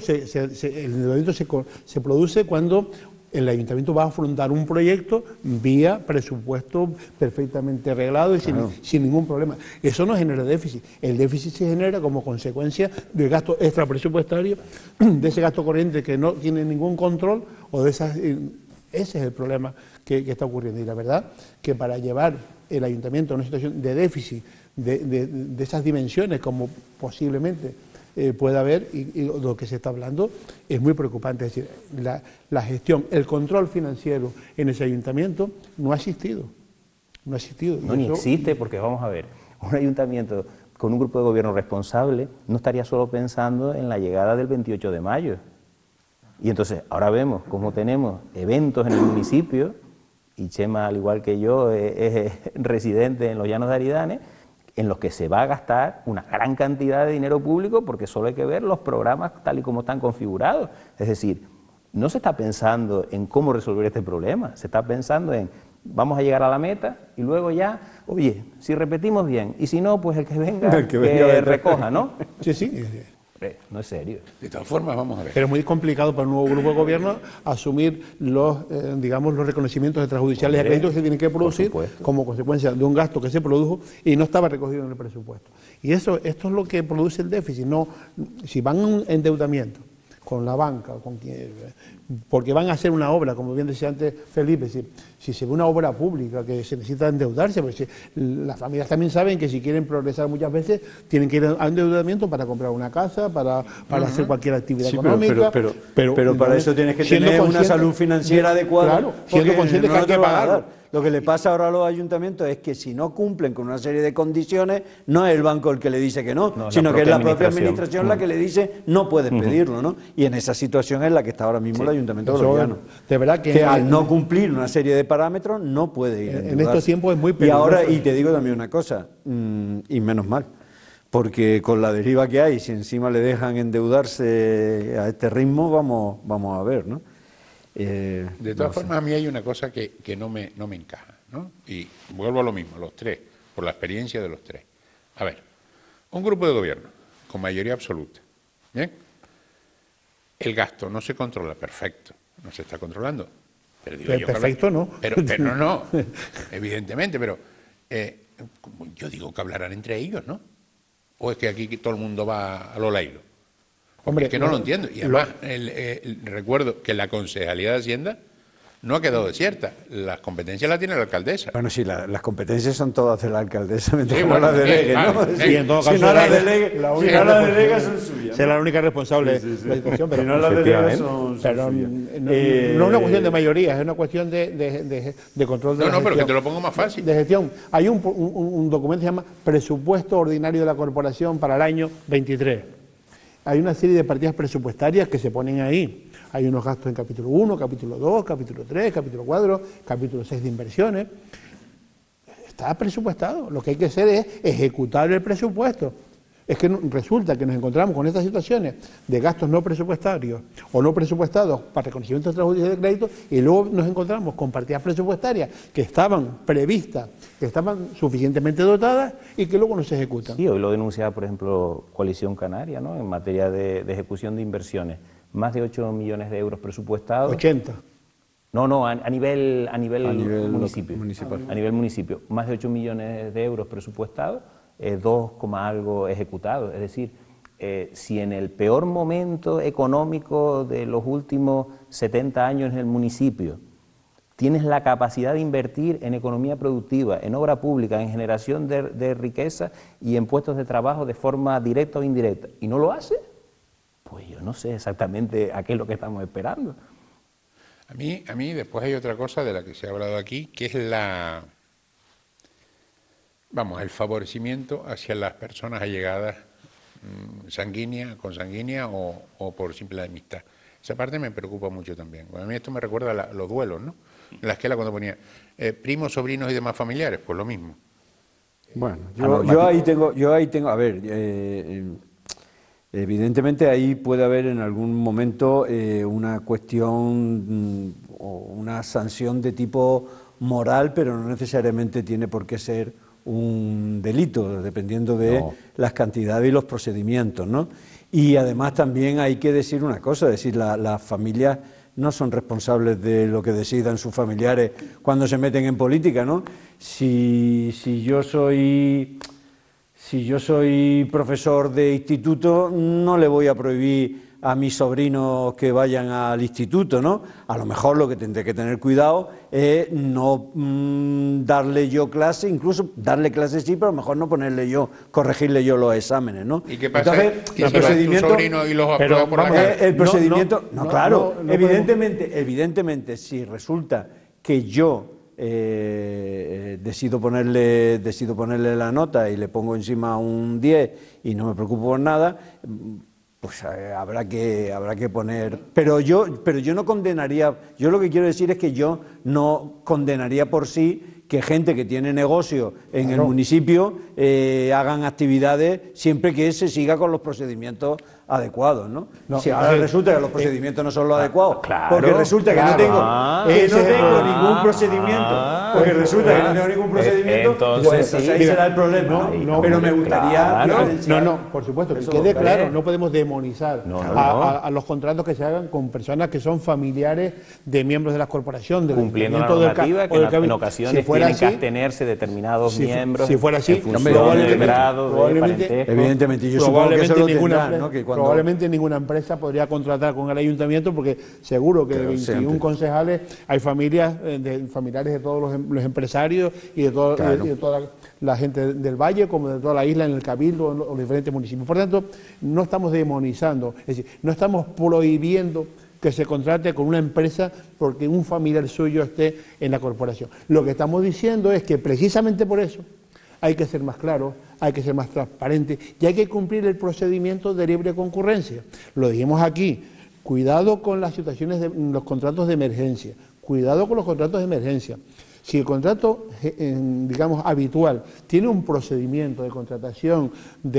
se produce cuando el ayuntamiento va a afrontar un proyecto vía presupuesto perfectamente arreglado y sin ningún problema. Eso no genera déficit. El déficit se genera como consecuencia del gasto extrapresupuestario, de ese gasto corriente que no tiene ningún control, o de esas. Ese es el problema que está ocurriendo. Y la verdad que para llevar el ayuntamiento a una situación de déficit de esas dimensiones como posiblemente puede haber, y lo que se está hablando es muy preocupante. Es decir, la gestión, el control financiero en ese ayuntamiento no ha existido. No ni existe, porque vamos a ver, un ayuntamiento con un grupo de gobierno responsable no estaría solo pensando en la llegada del 28 de mayo. Y entonces ahora vemos cómo tenemos eventos en el municipio, y Chema, al igual que yo, es residente en los Llanos de Aridane, en los que se va a gastar una gran cantidad de dinero público, porque solo hay que ver los programas tal y como están configurados. Es decir, no se está pensando en cómo resolver este problema, se está pensando en vamos a llegar a la meta y luego ya, oye, si repetimos bien, y si no, pues el que venga, que recoja, ¿no? Sí. No es serio. De todas formas, vamos a ver. Pero es muy complicado para un nuevo grupo de gobierno asumir los reconocimientos extrajudiciales de créditos que se tienen que producir como consecuencia de un gasto que se produjo y no estaba recogido en el presupuesto. Y esto es lo que produce el déficit. No, si van a un endeudamiento con la banca, porque van a hacer una obra, como bien decía antes Felipe, si se ve una obra pública que se necesita endeudarse, pues las familias también saben que si quieren progresar muchas veces tienen que ir a endeudamiento para comprar una casa, para hacer cualquier actividad económica. Pero para eso tienes que tener una salud financiera adecuada. Claro, siendo consciente que hay que pagarlo. Lo que le pasa ahora a los ayuntamientos es que si no cumplen con una serie de condiciones, no es el banco el que le dice que no, sino que es la propia administración la que le dice no puedes pedirlo, ¿no? Y en esa situación es la que está ahora mismo el Ayuntamiento de Los Llanos. De verdad que al no cumplir una serie de parámetros no puede ir. En estos tiempos es muy peligroso. Y te digo también una cosa, y menos mal, porque con la deriva que hay, si encima le dejan endeudarse a este ritmo, vamos a ver, ¿no? De todas formas, a mí hay una cosa que no me encaja, ¿no? Y vuelvo a lo mismo, los tres, por la experiencia de los tres. A ver, un grupo de gobierno con mayoría absoluta, ¿bien? El gasto no se controla, perfecto, no se está controlando. Pero digo perfecto, ¿no? Pero no, evidentemente, pero yo digo que hablarán entre ellos, ¿no? ¿O es que aquí todo el mundo va a lo lailo? Hombre, es que no lo entiendo. Y además, recuerdo que la Concejalía de Hacienda no ha quedado desierta. Las competencias las tiene la alcaldesa. Bueno, sí, las competencias son todas de la alcaldesa, mientras no las delegue, ¿no? Sí, en todo caso, si no las delega son suyas. Será la única responsable de la situación, pero si no las delega son suyas. No es una cuestión de mayoría, es una cuestión de control de la gestión. No, pero que te lo pongo más fácil. De gestión. Hay un documento que se llama Presupuesto Ordinario de la Corporación para el año 23. Hay una serie de partidas presupuestarias que se ponen ahí. Hay unos gastos en capítulo 1, capítulo 2, capítulo 3, capítulo 4, capítulo 6 de inversiones. Está presupuestado. Lo que hay que hacer es ejecutar el presupuesto. Es que resulta que nos encontramos con estas situaciones de gastos no presupuestarios o no presupuestados para reconocimiento extrajudicial de crédito, y luego nos encontramos con partidas presupuestarias que estaban previstas, que estaban suficientemente dotadas y que luego no se ejecutan. Sí, hoy lo denunciaba, por ejemplo, Coalición Canaria, ¿no? En materia de ejecución de inversiones. Más de 8 millones de euros presupuestados. 80. No, a nivel municipio. A nivel municipio. Más de 8 millones de euros presupuestados. 2, algo ejecutados. Es decir, si en el peor momento económico de los últimos 70 años en el municipio tienes la capacidad de invertir en economía productiva, en obra pública, en generación de riqueza y en puestos de trabajo de forma directa o indirecta, y no lo haces, pues yo no sé exactamente a qué es lo que estamos esperando. A mí después hay otra cosa de la que se ha hablado aquí, que es el favorecimiento hacia las personas allegadas, consanguíneas o por simple amistad. Esa parte me preocupa mucho también. Bueno, a mí esto me recuerda a los duelos, ¿no? En la esquela cuando ponía primos, sobrinos y demás familiares, pues lo mismo. Bueno, yo ahí tengo, a ver, evidentemente ahí puede haber en algún momento una cuestión o una sanción de tipo moral, pero no necesariamente tiene por qué ser un delito, dependiendo de las cantidades y los procedimientos, ¿no? Y además también hay que decir una cosa, es decir, las familias no son responsables de lo que decidan sus familiares cuando se meten en política, ¿no? Si yo soy profesor de instituto, no le voy a prohibir a mis sobrinos que vayan al instituto, ¿no? A lo mejor lo que tendré que tener cuidado es no darle yo clase, incluso darle clase sí, pero a lo mejor no corregirle yo los exámenes, ¿no? ¿Y qué pasa? Entonces, ¿Que el procedimiento, tu sobrino y los aprueba por la calle? El procedimiento, claro, evidentemente, si resulta que yo decido ponerle la nota y le pongo encima un 10 y no me preocupo por nada, pues habrá que poner, pero yo no condenaría, yo lo que quiero decir es que yo no condenaría por sí que gente que tiene negocio en el municipio hagan actividades siempre que se siga con los procedimientos adecuados, ¿no? Si ahora resulta que los procedimientos no son los adecuados, porque resulta que no tengo ningún procedimiento, pues ahí será el problema, pero me gustaría por supuesto, que quede claro, no podemos demonizar a los contratos que se hagan con personas que son familiares de miembros de la corporación, cumpliendo la normativa, que en ocasiones tienen que abstenerse determinados miembros, si fuera así, en función del grado de parentesco. Evidentemente, yo supongo que eso lo tendrán, ¿no? Probablemente ninguna empresa podría contratar con el ayuntamiento, porque seguro que de 21 concejales hay familiares de todos los empresarios y de toda la gente del Valle, como de toda la isla, en el Cabildo, en los diferentes municipios. Por tanto, no estamos demonizando, es decir, no estamos prohibiendo que se contrate con una empresa porque un familiar suyo esté en la corporación. Lo que estamos diciendo es que precisamente por eso hay que ser más claro, hay que ser más transparente y hay que cumplir el procedimiento de libre concurrencia. Lo dijimos aquí, cuidado con las situaciones de los contratos de emergencia, cuidado con los contratos de emergencia. Si el contrato, digamos, habitual tiene un procedimiento de contratación,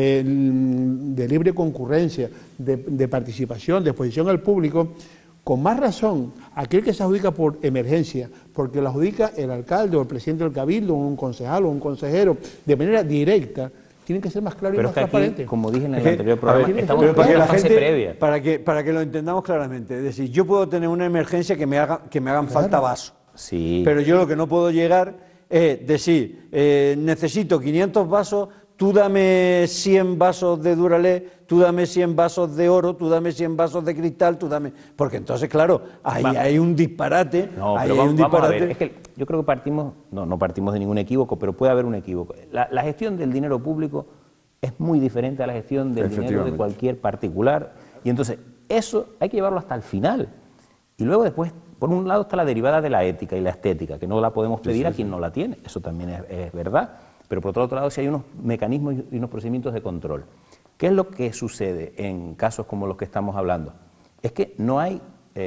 de libre concurrencia, de participación, de exposición al público, con más razón, aquel que se adjudica por emergencia, porque lo adjudica el alcalde o el presidente del cabildo, o un concejal o un consejero, de manera directa, tienen que ser más claros y más transparentes. Como dije en el anterior programa, estamos en la fase previa. Para que lo entendamos claramente, es decir, yo puedo tener una emergencia que me hagan falta vasos. Sí. Pero yo lo que no puedo llegar es decir, necesito 500 vasos, tú dame 100 vasos de Duralé, tú dame 100 vasos de oro, tú dame 100 vasos de cristal, tú dame... Porque entonces, claro, ahí hay un disparate. Vamos a ver, es que yo creo que partimos, no partimos de ningún equívoco, pero puede haber un equívoco. La gestión del dinero público es muy diferente a la gestión del dinero de cualquier particular, y entonces eso hay que llevarlo hasta el final. Y luego después, por un lado está la derivada de la ética y la estética, que no la podemos pedir a quien no la tiene, eso también es verdad. Pero por otro lado sí hay unos mecanismos y unos procedimientos de control. ¿Qué es lo que sucede en casos como los que estamos hablando? Es que no hay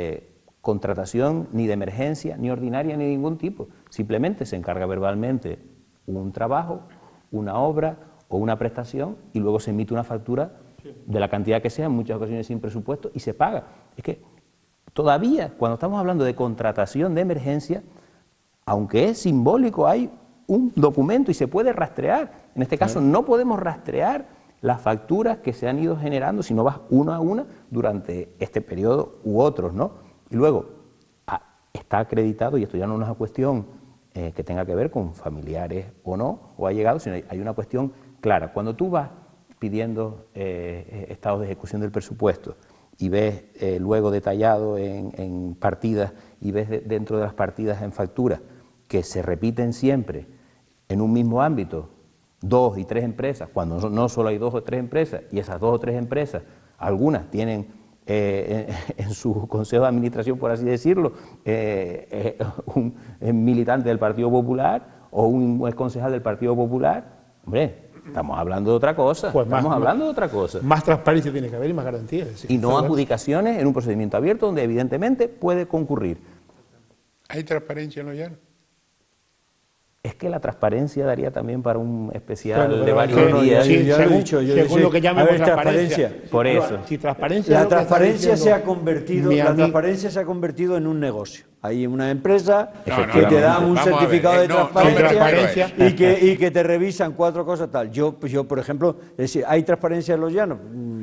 contratación ni de emergencia, ni ordinaria, ni de ningún tipo. Simplemente se encarga verbalmente un trabajo, una obra o una prestación y luego se emite una factura de la cantidad que sea, en muchas ocasiones sin presupuesto, y se paga. Es que todavía, cuando estamos hablando de contratación de emergencia, aunque es simbólico, hay un documento y se puede rastrear. En este caso no podemos rastrear las facturas que se han ido generando si no vas una a una durante este periodo u otros, ¿no? Y luego está acreditado, y esto ya no es una cuestión que tenga que ver con familiares o no, o ha llegado, sino hay una cuestión clara. Cuando tú vas pidiendo estados de ejecución del presupuesto y ves luego detallado en partidas y ves dentro de las partidas en facturas que se repiten siempre en un mismo ámbito 2 y 3 empresas, cuando no solo hay 2 o 3 empresas, y esas 2 o 3 empresas, algunas tienen en su consejo de administración, por así decirlo, un militante del Partido Popular o un ex concejal del Partido Popular, hombre, estamos hablando de otra cosa, Más transparencia tiene que haber y más garantías. Y no adjudicaciones en un procedimiento abierto donde evidentemente puede concurrir. ¿Hay transparencia en lo llano? Es que la transparencia daría también para un especial Bueno, de varios días. Sí, según lo que llamamos transparencia. Por eso. Si transparencia La es lo que está transparencia diciendo se ha convertido en un negocio. Hay una empresa que te da un certificado de transparencia y que te revisan 4 cosas tal. Yo, por ejemplo, es decir, ¿hay transparencia en Los Llanos?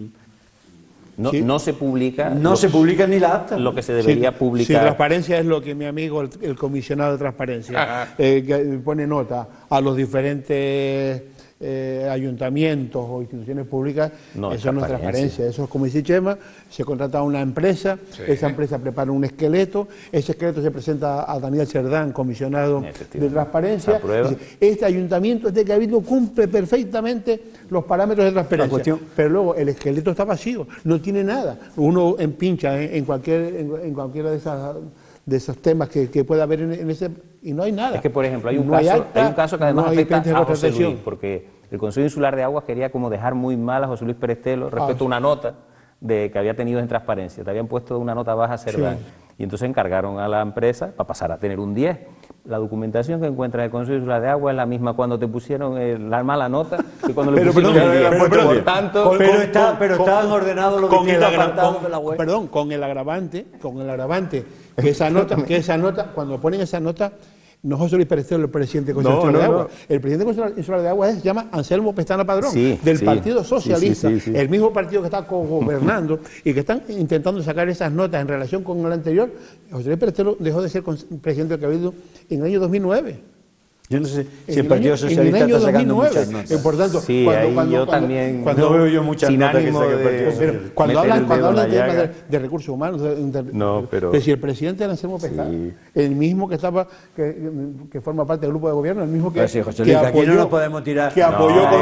No se publica. No se publica ni la acta. Lo que se debería publicar. Si transparencia es lo que mi amigo, el comisionado de transparencia, que pone nota a los diferentes ayuntamientos o instituciones públicas, eso no es transparencia. Eso es como dice Chema, se contrata a una empresa, esa empresa prepara un esqueleto, ese esqueleto se presenta a Daniel Cerdán, comisionado de transparencia. Dice, este ayuntamiento, este cabildo cumple perfectamente los parámetros de transparencia, pero luego el esqueleto está vacío, no tiene nada. Uno empincha en cualquiera de esos temas que pueda haber en ese, y no hay nada. Es que, por ejemplo, hay un caso que además afecta a José Luis, porque el Consejo Insular de Aguas quería como dejar muy mal a José Luis Perestelo respecto a una nota que había tenido en transparencia. Te habían puesto una nota baja a Cerdán. Y entonces encargaron a la empresa para pasar a tener un 10. La documentación que encuentras en el Consejo Insular de Agua es la misma cuando te pusieron la mala nota que cuando le pusieron el 10. Por tanto, pero estaban ordenados los distintos apartados de la web. Perdón, con el agravante que esa nota, cuando ponen esa nota, no José Luis Perestelo, el presidente del Consejo Insular de Agua. El presidente del Consejo Insular de Agua se llama Anselmo Pestana Padrón, del Partido Socialista, el mismo partido que está gobernando y que están intentando sacar esas notas en relación con el anterior. José Luis Perestelo dejó de ser presidente del Cabildo en el año 2009. Yo no sé si el Partido Socialista está sacando muchas notas. Por tanto, no veo yo muchas notas que saque el Partido Socialista. Cuando hablan de temas de recursos humanos, pero si el presidente era Anselmo Pestana, el mismo que estaba, que forma parte del grupo de gobierno, el mismo que apoyó, no podemos tirar, que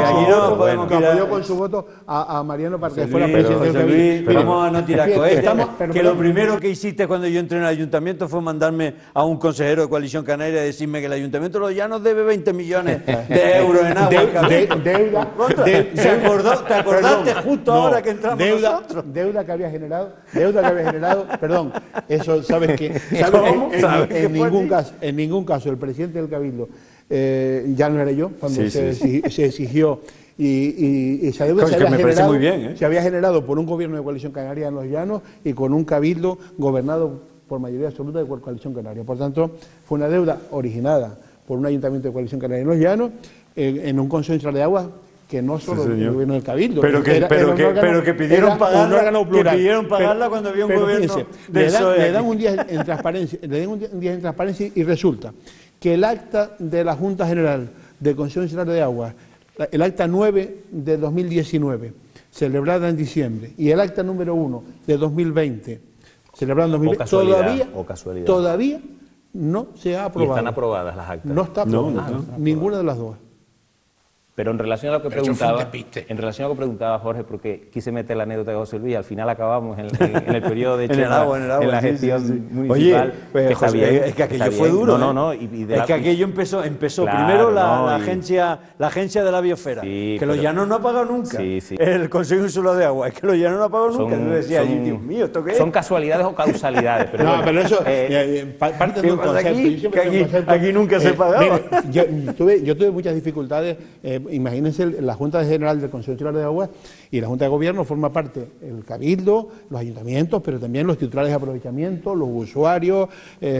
apoyó con su voto a Mariano para que fuera presidente del Cabildo. Vamos a no tirar cohetes. Que lo primero que hiciste cuando yo entré en el ayuntamiento fue mandarme a un consejero de Coalición Canaria a decirme que el ayuntamiento de Los Llanos debe 20 millones de euros en agua. Deuda. ¿Te acordaste justo ahora que entramos nosotros? Deuda que había generado, perdón, eso sabes que en ningún caso el presidente del Cabildo, ya no era yo, cuando se exigió y esa deuda se había generado por un gobierno de Coalición Canaria en Los Llanos y con un Cabildo gobernado por mayoría absoluta de Coalición Canaria. Por tanto, fue una deuda originada por un ayuntamiento de Coalición Canaria en Los Llanos, en un Consejo Insular de Aguas que no solo el gobierno del Cabildo, pero que pidieron pagarla cuando había un gobierno le dan un día en transparencia, y resulta que el acta de la Junta General del Consejo Insular de Aguas, el acta 9 de 2019, celebrada en diciembre, y el acta número 1 de 2020, celebrada en 2020, todavía no se ha aprobado. ¿Y están aprobadas las actas? No está aprobada, ninguna de las dos. Pero en relación a lo que preguntaba Jorge, porque quise meter la anécdota de José Luis, al final acabamos en el periodo de Chema, en la gestión municipal. Oye, José, es que aquello fue duro. Es que aquello empezó claro, primero la agencia de la biosfera, que Los Llanos no ha pagado nunca. El Consejo Insular de Agua, es que Los Llanos no ha pagado nunca. Yo decía, Dios mío, ¿esto qué es? Son casualidades o causalidades. Pero pero eso parte de un concepto. Aquí nunca se pagaba. Yo tuve muchas dificultades. Imagínense, la Junta General del Consejo Insular de Aguas y la Junta de Gobierno forma parte el Cabildo, los ayuntamientos, pero también los titulares de aprovechamiento, los usuarios,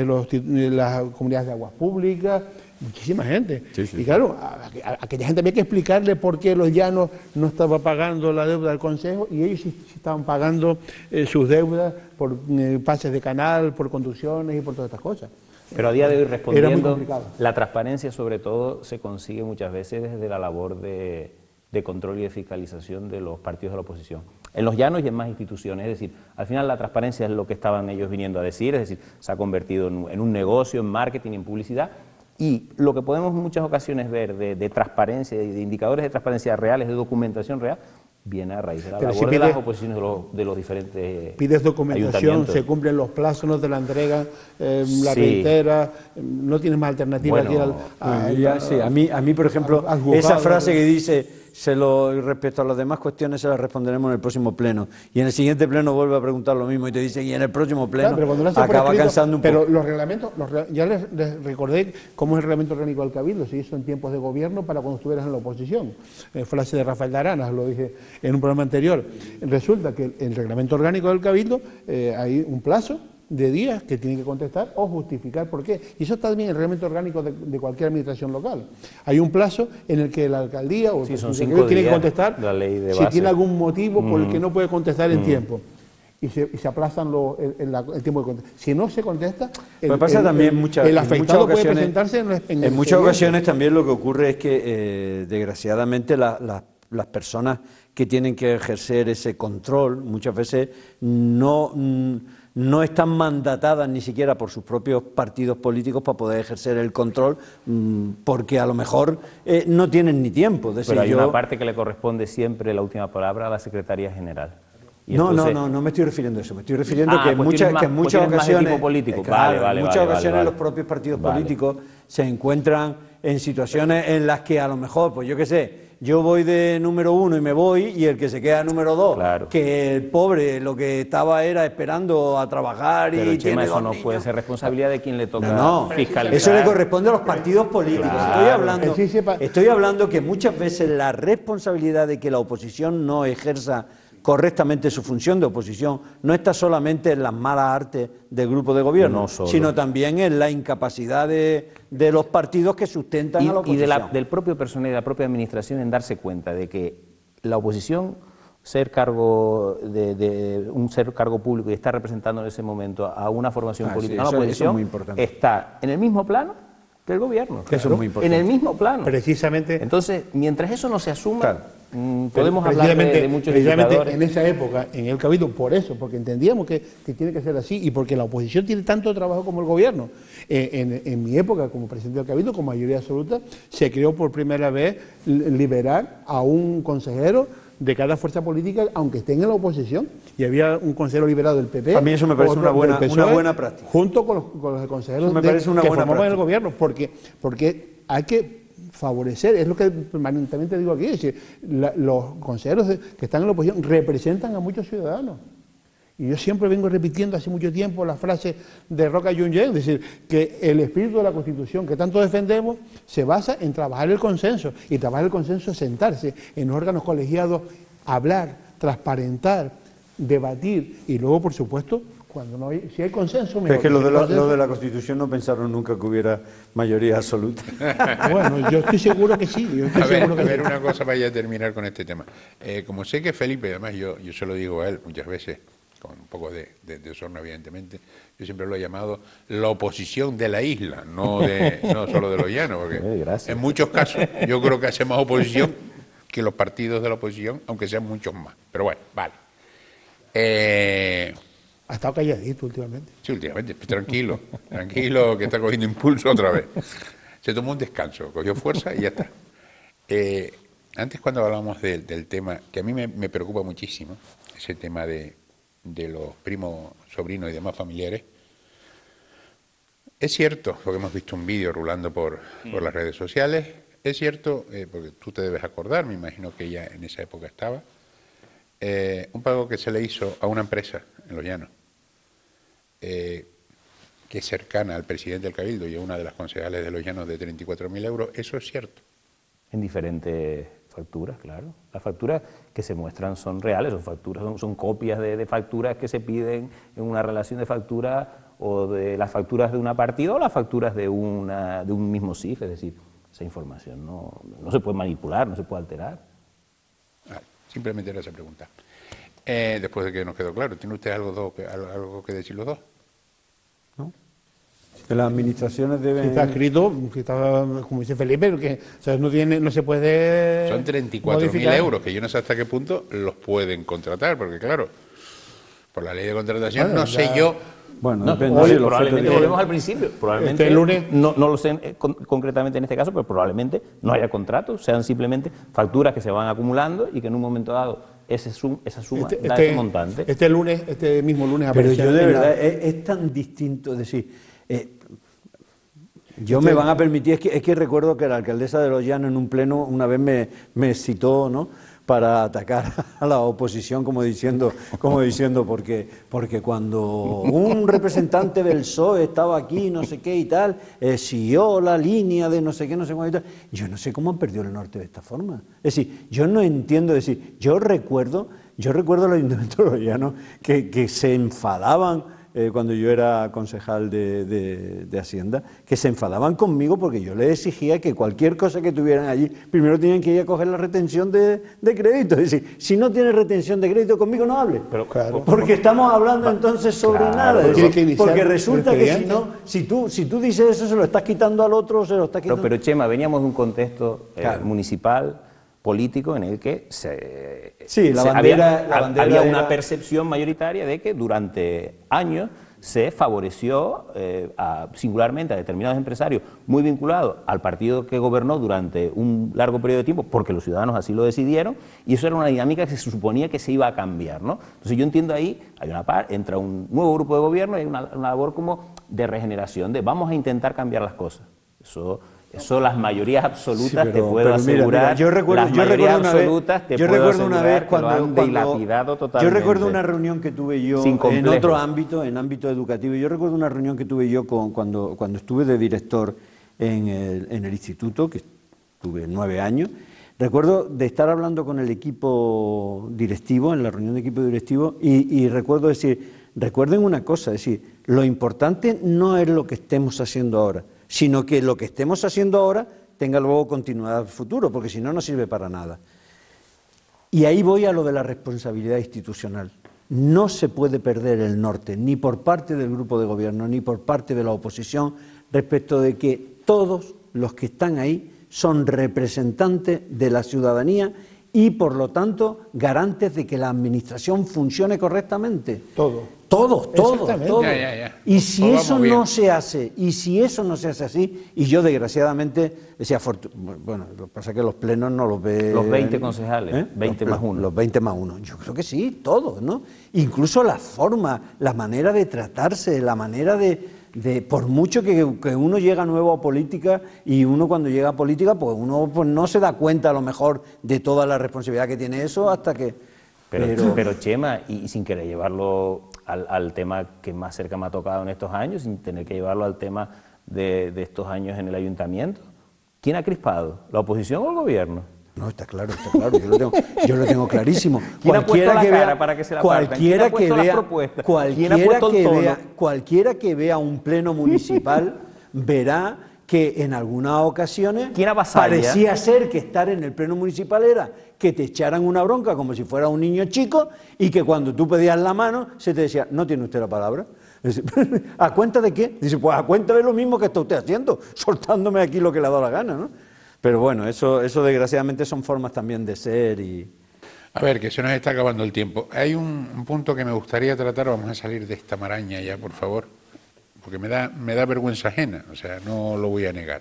las comunidades de aguas públicas, muchísima gente. Y claro, a aquella gente había que explicarle por qué Los Llanos no estaba pagando la deuda del Consejo y ellos sí estaban pagando sus deudas por pases de canal, por conducciones y por todas estas cosas. Pero a día de hoy, respondiendo, la transparencia sobre todo se consigue muchas veces desde la labor de control y de fiscalización de los partidos de la oposición. En Los Llanos y en más instituciones, es decir, al final la transparencia es lo que estaban ellos viniendo a decir, es decir, se ha convertido en un negocio, en marketing, en publicidad, y lo que podemos en muchas ocasiones ver de transparencia, de indicadores de transparencia reales, de documentación real, viene a raíz de la labor de las oposiciones de los diferentes pides documentación, se cumplen los plazos, no te la entregan, la reitera, no tienes más alternativa. A mí, por ejemplo, esa frase que dice, y respecto a las demás cuestiones se las responderemos en el próximo pleno. Y en el siguiente pleno vuelve a preguntar lo mismo y te dicen, y en el próximo pleno acaba cansando un poco. Pero los reglamentos, ya les recordé cómo es el reglamento orgánico del Cabildo, se hizo en tiempos de gobierno para cuando estuvieras en la oposición. Frase de Rafael de Aranas, lo dije en un programa anterior. Resulta que el reglamento orgánico del Cabildo hay un plazo de días que tienen que contestar o justificar por qué. Y eso está también en el reglamento orgánico de cualquier administración local. Hay un plazo en el que la alcaldía o el presidente tiene que contestar si tiene algún motivo por el que no puede contestar en tiempo. Y se aplazan el tiempo de contestar. Si no se contesta, el afectado puede presentarse en muchas ocasiones también lo que ocurre es que, desgraciadamente, las personas que tienen que ejercer ese control muchas veces no están mandatadas ni siquiera por sus propios partidos políticos para poder ejercer el control, porque a lo mejor no tienen ni tiempo. Pero hay una parte que le corresponde siempre la última palabra a la Secretaría General. No me estoy refiriendo a eso, me estoy refiriendo que en muchas ocasiones, los propios partidos políticos se encuentran en situaciones en las que a lo mejor, pues yo qué sé, yo voy de número 1 y me voy, y el que se queda número 2, que el pobre lo que estaba era esperando a trabajar. Pero y Chema, eso no puede ser responsabilidad de quien le toca fiscalizar. Eso le corresponde a los partidos políticos. Estoy hablando que muchas veces la responsabilidad de que la oposición no ejerza correctamente su función de oposición no está solamente en las malas artes del grupo de gobierno, sino también en la incapacidad de los partidos que sustentan a la oposición. Y del propio personal y de la propia administración en darse cuenta de que la oposición, ser cargo público y estar representando en ese momento a una formación política, la oposición, está en el mismo plano del gobierno. Eso es muy importante. En el mismo plano. Precisamente. Entonces, mientras eso no se asuma, podemos hablar de muchos indicadores. En esa época, en el Cabildo, por eso, porque entendíamos que tiene que ser así y porque la oposición tiene tanto trabajo como el gobierno. En mi época, como presidente del Cabildo, con mayoría absoluta, se creó por primera vez liberar a un consejero de cada fuerza política, aunque estén en la oposición, y había un consejero liberado del PP. A mí eso me parece una buena práctica. Junto con los consejeros que formamos en el gobierno, porque hay que favorecer, es lo que permanentemente digo aquí, es decir, los consejeros que están en la oposición representan a muchos ciudadanos. Y yo siempre vengo repitiendo hace mucho tiempo la frase de Roca Junyent, es decir, que el espíritu de la Constitución que tanto defendemos se basa en trabajar el consenso, y trabajar el consenso es sentarse en órganos colegiados, hablar, transparentar, debatir, y luego, por supuesto, si hay consenso... Es que los de la Constitución no pensaron nunca que hubiera mayoría absoluta. Bueno, yo estoy seguro que sí. A ver, una cosa para ya terminar con este tema. Como sé que Felipe, además yo se lo digo a él muchas veces, con un poco de sorno evidentemente, yo siempre lo he llamado la oposición de la isla, no solo de los llanos, porque en muchos casos yo creo que hace más oposición que los partidos de la oposición, aunque sean muchos más. Pero bueno, vale. Ha estado calladito últimamente. Sí, últimamente, tranquilo, que está cogiendo impulso otra vez. Se tomó un descanso, cogió fuerza y ya está. Antes, cuando hablábamos del tema, que a mí me preocupa muchísimo, ese tema de los primos, sobrinos y demás familiares, es cierto, porque hemos visto un vídeo rulando por las redes sociales, es cierto, porque tú te debes acordar, me imagino que ya en esa época estaba, un pago que se le hizo a una empresa en Los Llanos, que es cercana al presidente del Cabildo y a una de las concejales de Los Llanos, de 34.000 euros, ¿eso es cierto? En diferentes facturas, claro. Las facturas que se muestran son reales, son copias de facturas que se piden en una relación de factura, o de las facturas de una partida o las facturas de un mismo CIF, es decir, esa información no se puede manipular, no se puede alterar. Simplemente era esa pregunta. Después de que nos quedó claro, ¿tiene usted algo que decir los dos? ¿No? Que las administraciones deben... Si está escrito, como dice Felipe, que no se puede... Son 34.000 euros, que yo no sé hasta qué punto los pueden contratar, porque claro, por la ley de contratación, no sé yo... Bueno, probablemente volvemos al principio. Probablemente este lunes... no lo sé concretamente en este caso, pero probablemente no haya contratos, sean simplemente facturas que se van acumulando y que en un momento dado esa suma da ese montante. Este mismo lunes pero yo de verdad es tan distinto, es decir, Yo me van a permitir, es que recuerdo que la alcaldesa de Los Llanos en un pleno una vez me citó, ¿no?, para atacar a la oposición como diciendo porque cuando un representante del PSOE estaba aquí, no sé qué y tal, siguió la línea de no sé qué, no sé cuánto y tal. Yo no sé cómo han perdido el norte de esta forma. Es decir, yo no entiendo, es decir, yo recuerdo al Ayuntamiento de Los Llanos que se enfadaban cuando yo era concejal de Hacienda, que se enfadaban conmigo porque yo les exigía que cualquier cosa que tuvieran allí, primero tenían que ir a coger la retención de crédito. Es decir, si no tienes retención de crédito, conmigo no hable. Pero, claro, porque estamos hablando entonces sobre nada. Porque resulta que si tú dices eso, se lo estás quitando al otro, se lo estás quitando... Pero Chema, veníamos de un contexto municipal, político, en el que había una percepción mayoritaria de que durante años se favoreció singularmente a determinados empresarios muy vinculados al partido que gobernó durante un largo periodo de tiempo, porque los ciudadanos así lo decidieron, y eso era una dinámica que se suponía que se iba a cambiar, ¿no? Entonces yo entiendo ahí, entra un nuevo grupo de gobierno y hay una labor como de regeneración, de vamos a intentar cambiar las cosas. Eso las mayorías absolutas te puedo asegurar. Yo recuerdo una vez cuando dilapidado totalmente. Yo recuerdo una reunión que tuve yo en otro ámbito, en ámbito educativo. Yo recuerdo una reunión que tuve yo cuando estuve de director en el instituto, que estuve 9 años. Recuerdo de estar hablando con el equipo directivo, en la reunión de equipo directivo, y recuerdo decir, recuerden una cosa, es decir, lo importante no es lo que estemos haciendo ahora, sino que lo que estemos haciendo ahora tenga luego continuidad futuro, porque si no, no sirve para nada. Y ahí voy a lo de la responsabilidad institucional. No se puede perder el norte, ni por parte del grupo de gobierno, ni por parte de la oposición, respecto de que todos los que están ahí son representantes de la ciudadanía y, por lo tanto, garantes de que la administración funcione correctamente. Todos. Y si eso no se hace, así, y yo desgraciadamente, bueno, lo que pasa es que los plenos no los ve... Los 20 concejales, 20 más 1. Los 20 más 1, yo creo que sí, todos, ¿no? Incluso la forma, la manera de tratarse, la manera de por mucho que uno llega nuevo a política, y uno cuando llega a política, pues uno no se da cuenta a lo mejor de toda la responsabilidad que tiene eso hasta que... Pero Chema, y sin querer llevarlo al tema que más cerca me ha tocado en estos años, sin tener que llevarlo al tema de estos años en el ayuntamiento, ¿quién ha crispado? ¿La oposición o el gobierno? No, está claro, yo lo tengo clarísimo. ¿Quién ha puesto la cara para que se la partan? ¿Quién ha puesto las propuestas? Cualquiera que vea un pleno municipal verá que en algunas ocasiones parecía ser que estar en el pleno municipal era que te echaran una bronca como si fuera un niño chico, y que cuando tú pedías la mano se te decía, no tiene usted la palabra. ¿A cuenta de qué? Dice, pues a cuenta de lo mismo que está usted haciendo, soltándome aquí lo que le ha dado la gana, ¿no? Pero bueno, eso desgraciadamente son formas también de ser y... A ver, que se nos está acabando el tiempo. Hay un punto que me gustaría tratar, vamos a salir de esta maraña ya, por favor, porque me da vergüenza ajena, o sea, no lo voy a negar.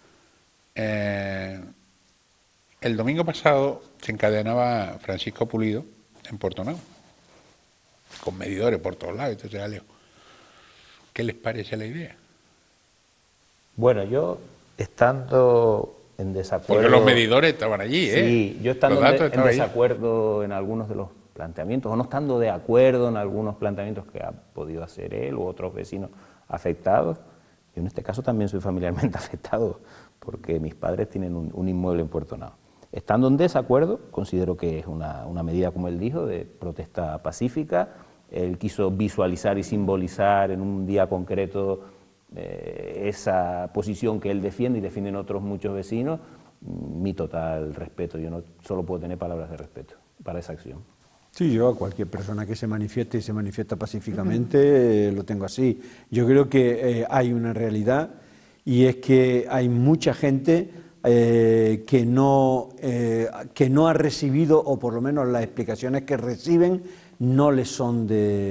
El domingo pasado se encadenaba Francisco Pulido en Portonao, con medidores por todos lados, entonces jaleo. ¿Qué les parece la idea? Bueno, yo estando en desacuerdo... Porque los medidores estaban allí, ¿eh? Sí, yo estando en desacuerdo en algunos de los planteamientos, o no estando de acuerdo en algunos planteamientos que ha podido hacer él u otros vecinos afectados. Yo en este caso también soy familiarmente afectado, porque mis padres tienen un inmueble en Portonao. Estando en desacuerdo, considero que es una medida, como él dijo, de protesta pacífica. Él quiso visualizar y simbolizar en un día concreto esa posición que él defiende y defienden otros muchos vecinos. Mi total respeto, yo no solo puedo tener palabras de respeto para esa acción. Sí, yo a cualquier persona que se manifieste y se manifiesta pacíficamente lo tengo así. Yo creo que hay una realidad, y es que hay mucha gente que no ha recibido, o por lo menos las explicaciones que reciben no les son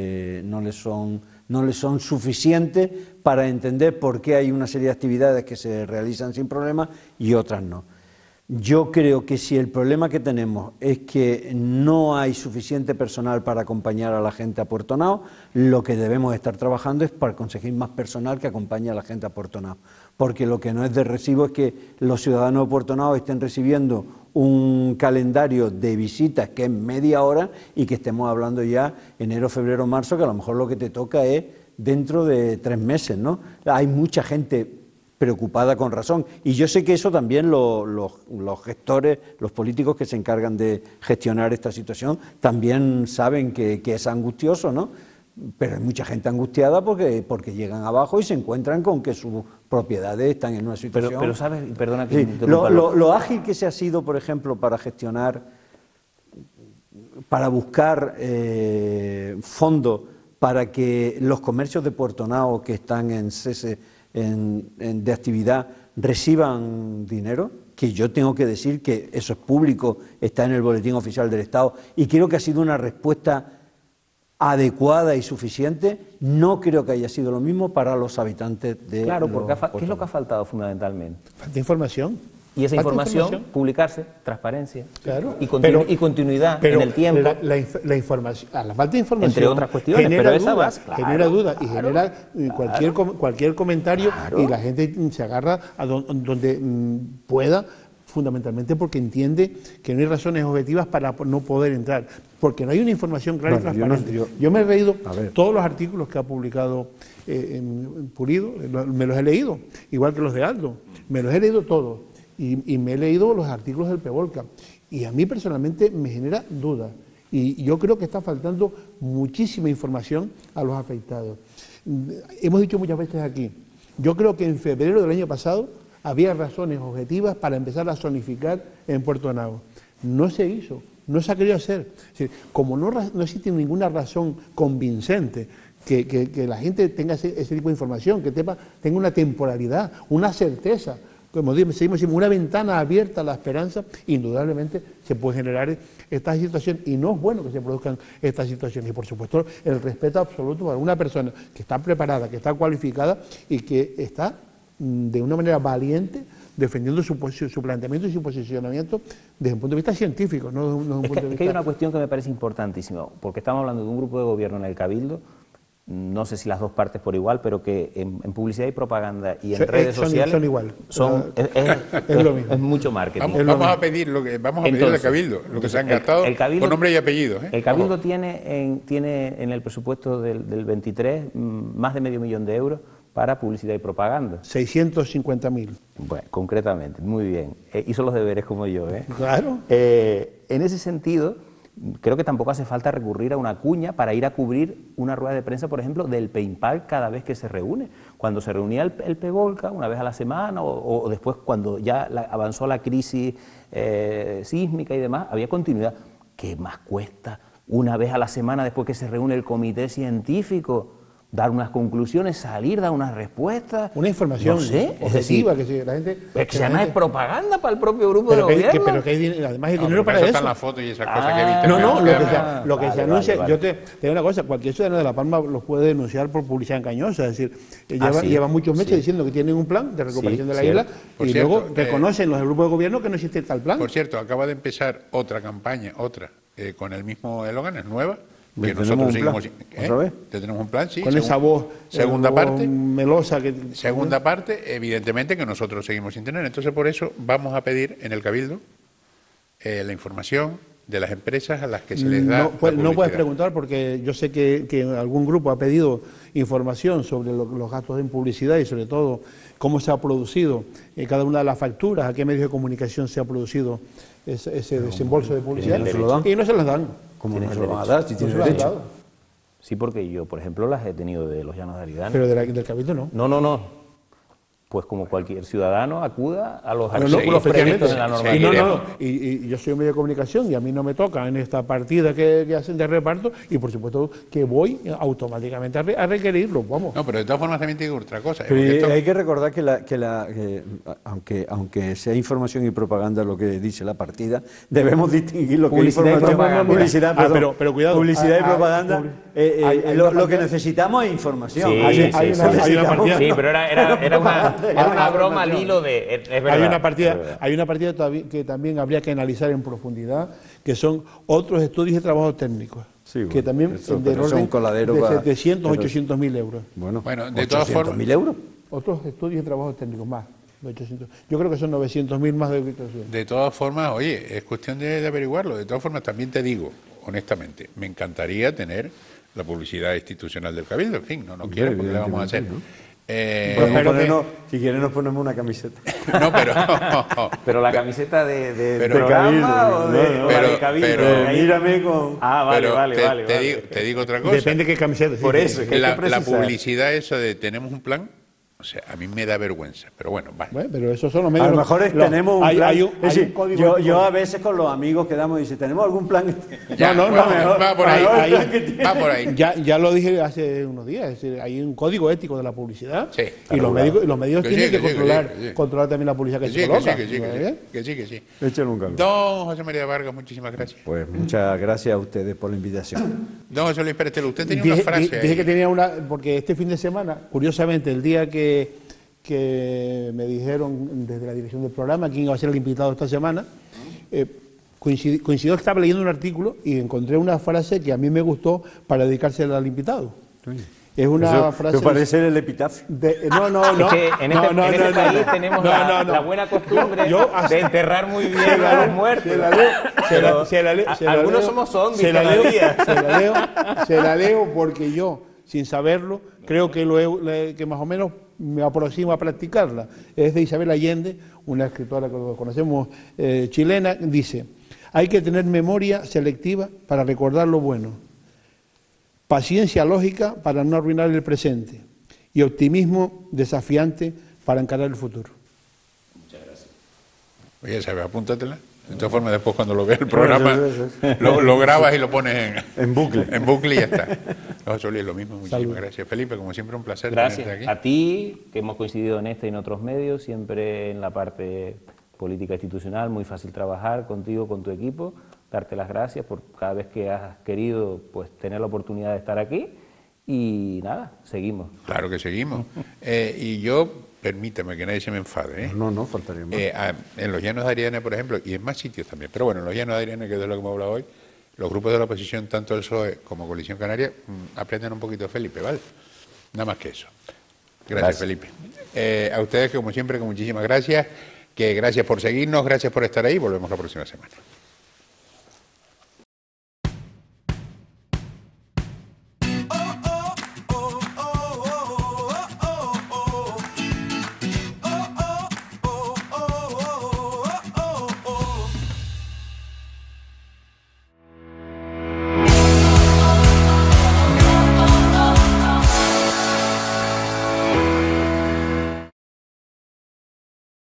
suficientes para entender por qué hay una serie de actividades que se realizan sin problemas y otras no. Yo creo que si el problema que tenemos es que no hay suficiente personal para acompañar a la gente a Puerto Nao, lo que debemos estar trabajando es para conseguir más personal que acompañe a la gente a Puerto Nao. Porque lo que no es de recibo es que los ciudadanos de Puerto Nao estén recibiendo un calendario de visitas que es media hora y que estemos hablando ya enero, febrero, marzo, que a lo mejor lo que te toca es dentro de 3 meses, ¿no? Hay mucha gente preocupada con razón, y yo sé que eso también los gestores, los políticos que se encargan de gestionar esta situación también saben que es angustioso, ¿no? Pero hay mucha gente angustiada porque llegan abajo y se encuentran con que sus propiedades están en una situación... Pero sabes, perdona que sí, te interrumpa, lo ágil que se ha sido, por ejemplo, para gestionar, para buscar fondos para que los comercios de Puerto Nao que están en cese de actividad reciban dinero, que yo tengo que decir que eso es público, está en el Boletín Oficial del Estado, y creo que ha sido una respuesta adecuada y suficiente. No creo que haya sido lo mismo para los habitantes de... Claro, porque ¿qué es lo que ha faltado fundamentalmente? Falta información. Y esa información, publicarse, transparencia, claro, y continuidad en el tiempo. La información, a la falta de información, entre otras cuestiones, genera pero dudas, esa va, genera dudas y claro, genera cualquier comentario, y la gente se agarra a donde pueda, fundamentalmente porque entiende que no hay razones objetivas para no poder entrar, porque no hay una información clara y transparente. Yo me he leído todos los artículos que ha publicado Pulido, me los he leído, igual que los de Aldo, me los he leído todos. Y me he leído los artículos del PEVOLCA, y a mí personalmente me genera dudas, y yo creo que está faltando muchísima información a los afectados. Hemos dicho muchas veces aquí, yo creo que en febrero del año pasado había razones objetivas para empezar a zonificar en Puerto Nao. No se hizo, no se ha querido hacer. Es decir, como no existe ninguna razón convincente que la gente tenga ese tipo de información, que tenga una temporalidad, una certeza, como decimos, una ventana abierta a la esperanza, indudablemente se puede generar esta situación, y no es bueno que se produzcan estas situaciones. Y por supuesto el respeto absoluto para una persona que está preparada, que está cualificada y que está de una manera valiente defendiendo su planteamiento y su posicionamiento desde un punto de vista científico, no desde un punto de vista... Es que hay una cuestión que me parece importantísima, porque estamos hablando de un grupo de gobierno en el Cabildo, no sé si las dos partes por igual, pero que en publicidad y propaganda y en redes sociales son igual. Es lo mismo. Es mucho marketing. Vamos a pedir al Cabildo, lo que se han gastado con nombre y apellido. El Cabildo tiene en el presupuesto del 23 más de medio millón de euros para publicidad y propaganda. 650.000. Bueno, concretamente, muy bien. Hizo los deberes como yo, ¿eh? Claro. En ese sentido, creo que tampoco hace falta recurrir a una cuña para ir a cubrir una rueda de prensa, por ejemplo, del PEIMPAL cada vez que se reúne. Cuando se reunía el PEVOLCA, una vez a la semana, o después cuando ya avanzó la crisis sísmica y demás, había continuidad. ¿Qué más cuesta una vez a la semana después que se reúne el comité científico? Dar unas conclusiones, salir, dar unas respuestas. Una información objetiva, que la gente... Es que además es propaganda para el propio grupo de gobierno. Pero que además hay dinero para eso. Están las fotos y esas cosas que viste. Lo que se anuncia... Vale. Yo te digo una cosa, cualquier ciudadano de La Palma los puede denunciar por publicidad engañosa, es decir, lleva muchos meses diciendo que tienen un plan de recuperación de la isla, y luego reconocen los del grupo de gobierno que no existe tal plan. Por cierto, acaba de empezar otra campaña, con el mismo eslogan, es nueva. Que nosotros seguimos, ¿otra vez? Tenemos un plan, sí. Con esa voz segunda parte, melosa. Segunda parte, evidentemente que nosotros seguimos sin tener. Entonces, por eso vamos a pedir en el Cabildo la información de las empresas a las que se les da. No puedes preguntar, porque yo sé que algún grupo ha pedido información sobre los gastos en publicidad y sobre todo cómo se ha producido cada una de las facturas, a qué medios de comunicación se ha producido ese desembolso de publicidad, y no se las dan. ¿Cómo no se lo van a dar si tiene derecho? Sí, porque yo, por ejemplo, las he tenido de los Llanos de Aridane. Pero del Cabildo no. No. Pues como cualquier ciudadano acuda a los artículos previstos en la normativa. Y yo soy un medio de comunicación y a mí no me toca en esta partida que hacen de reparto, y por supuesto que voy automáticamente a requerirlo, vamos. No, pero de todas formas también te digo otra cosa. Hay que recordar que aunque sea información y propaganda lo que dice la partida, debemos distinguir lo que es información, publicidad, pero cuidado. Publicidad y propaganda. Lo que necesitamos es información. Sí, pero era una Era una broma al hilo de... Es verdad. Hay una partida todavía que también habría que analizar en profundidad, que son otros estudios de trabajo técnicos. Sí, bueno, que también del orden de 700, 800 mil euros. Bueno, de todas formas... ¿800.000 euros? Otros estudios de trabajo técnicos más. 800. Yo creo que son 900.000 más de ubicación. De todas formas, oye, es cuestión de averiguarlo. De todas formas, también te digo, honestamente, me encantaría tener la publicidad institucional del Cabildo. En fin, no quiero, porque le vamos a hacer. ¿No? Si quieren nos ponemos una camiseta. No, pero la camiseta de programa o de Cabildo. Mírame con... vale. Te digo otra cosa. Depende de qué camiseta. Por eso, es que la publicidad esa de tenemos un plan, o sea, a mí me da vergüenza, pero bueno, vale. Bueno, pero esos son los medios. A lo mejor tenemos un plan. Hay un código. Yo a veces con los amigos quedamos y dice, ¿tenemos algún plan? Va por ahí. Ya lo dije hace unos días, es decir, hay un código ético de la publicidad. Sí, y los medios tienen que controlar también la publicidad que se coloca. Que sí. Échale un cambio. Don José María Vargas, muchísimas gracias. Pues muchas gracias a ustedes por la invitación. Don José Luis Pérez, usted tenía una frase. Dije que tenía una, porque este fin de semana, curiosamente, el día que me dijeron desde la dirección del programa quién iba a ser el invitado esta semana, coincidió que estaba leyendo un artículo y encontré una frase que a mí me gustó para dedicársela al invitado. Es una frase... ¿Te parece el epitafio? Es que en este país tenemos la buena costumbre de enterrar muy bien a los muertos. Algunos somos zombies cada día. Se la leo porque yo, sin saberlo, creo que más o menos me aproximo a practicarla. Es de Isabel Allende, una escritora que conocemos chilena, dice: hay que tener memoria selectiva para recordar lo bueno, paciencia lógica para no arruinar el presente y optimismo desafiante para encarar el futuro. Muchas gracias. Oye, ¿sabes? Apúntatela. De todas formas, después cuando lo veas el programa, lo grabas y lo pones en bucle. En bucle y ya está. José Luis, lo mismo. Muchísimas gracias. Felipe, como siempre, un placer tenerte aquí. A ti, que hemos coincidido en este y en otros medios, siempre en la parte política institucional, muy fácil trabajar contigo, con tu equipo. Darte las gracias por cada vez que has querido pues tener la oportunidad de estar aquí. Y nada, seguimos. Claro que seguimos. Y yo... Permítame que nadie se me enfade. No, faltaría más. En los Llanos de Ariane, por ejemplo, y en más sitios también, pero bueno, en los Llanos de Ariane, que es de lo que hemos hablado hoy, los grupos de la oposición, tanto el PSOE como Coalición Canaria, aprenden un poquito de Felipe, ¿vale? Nada más que eso. Gracias. Felipe. A ustedes, como siempre, con muchísimas gracias. Que gracias por seguirnos, gracias por estar ahí. Volvemos la próxima semana.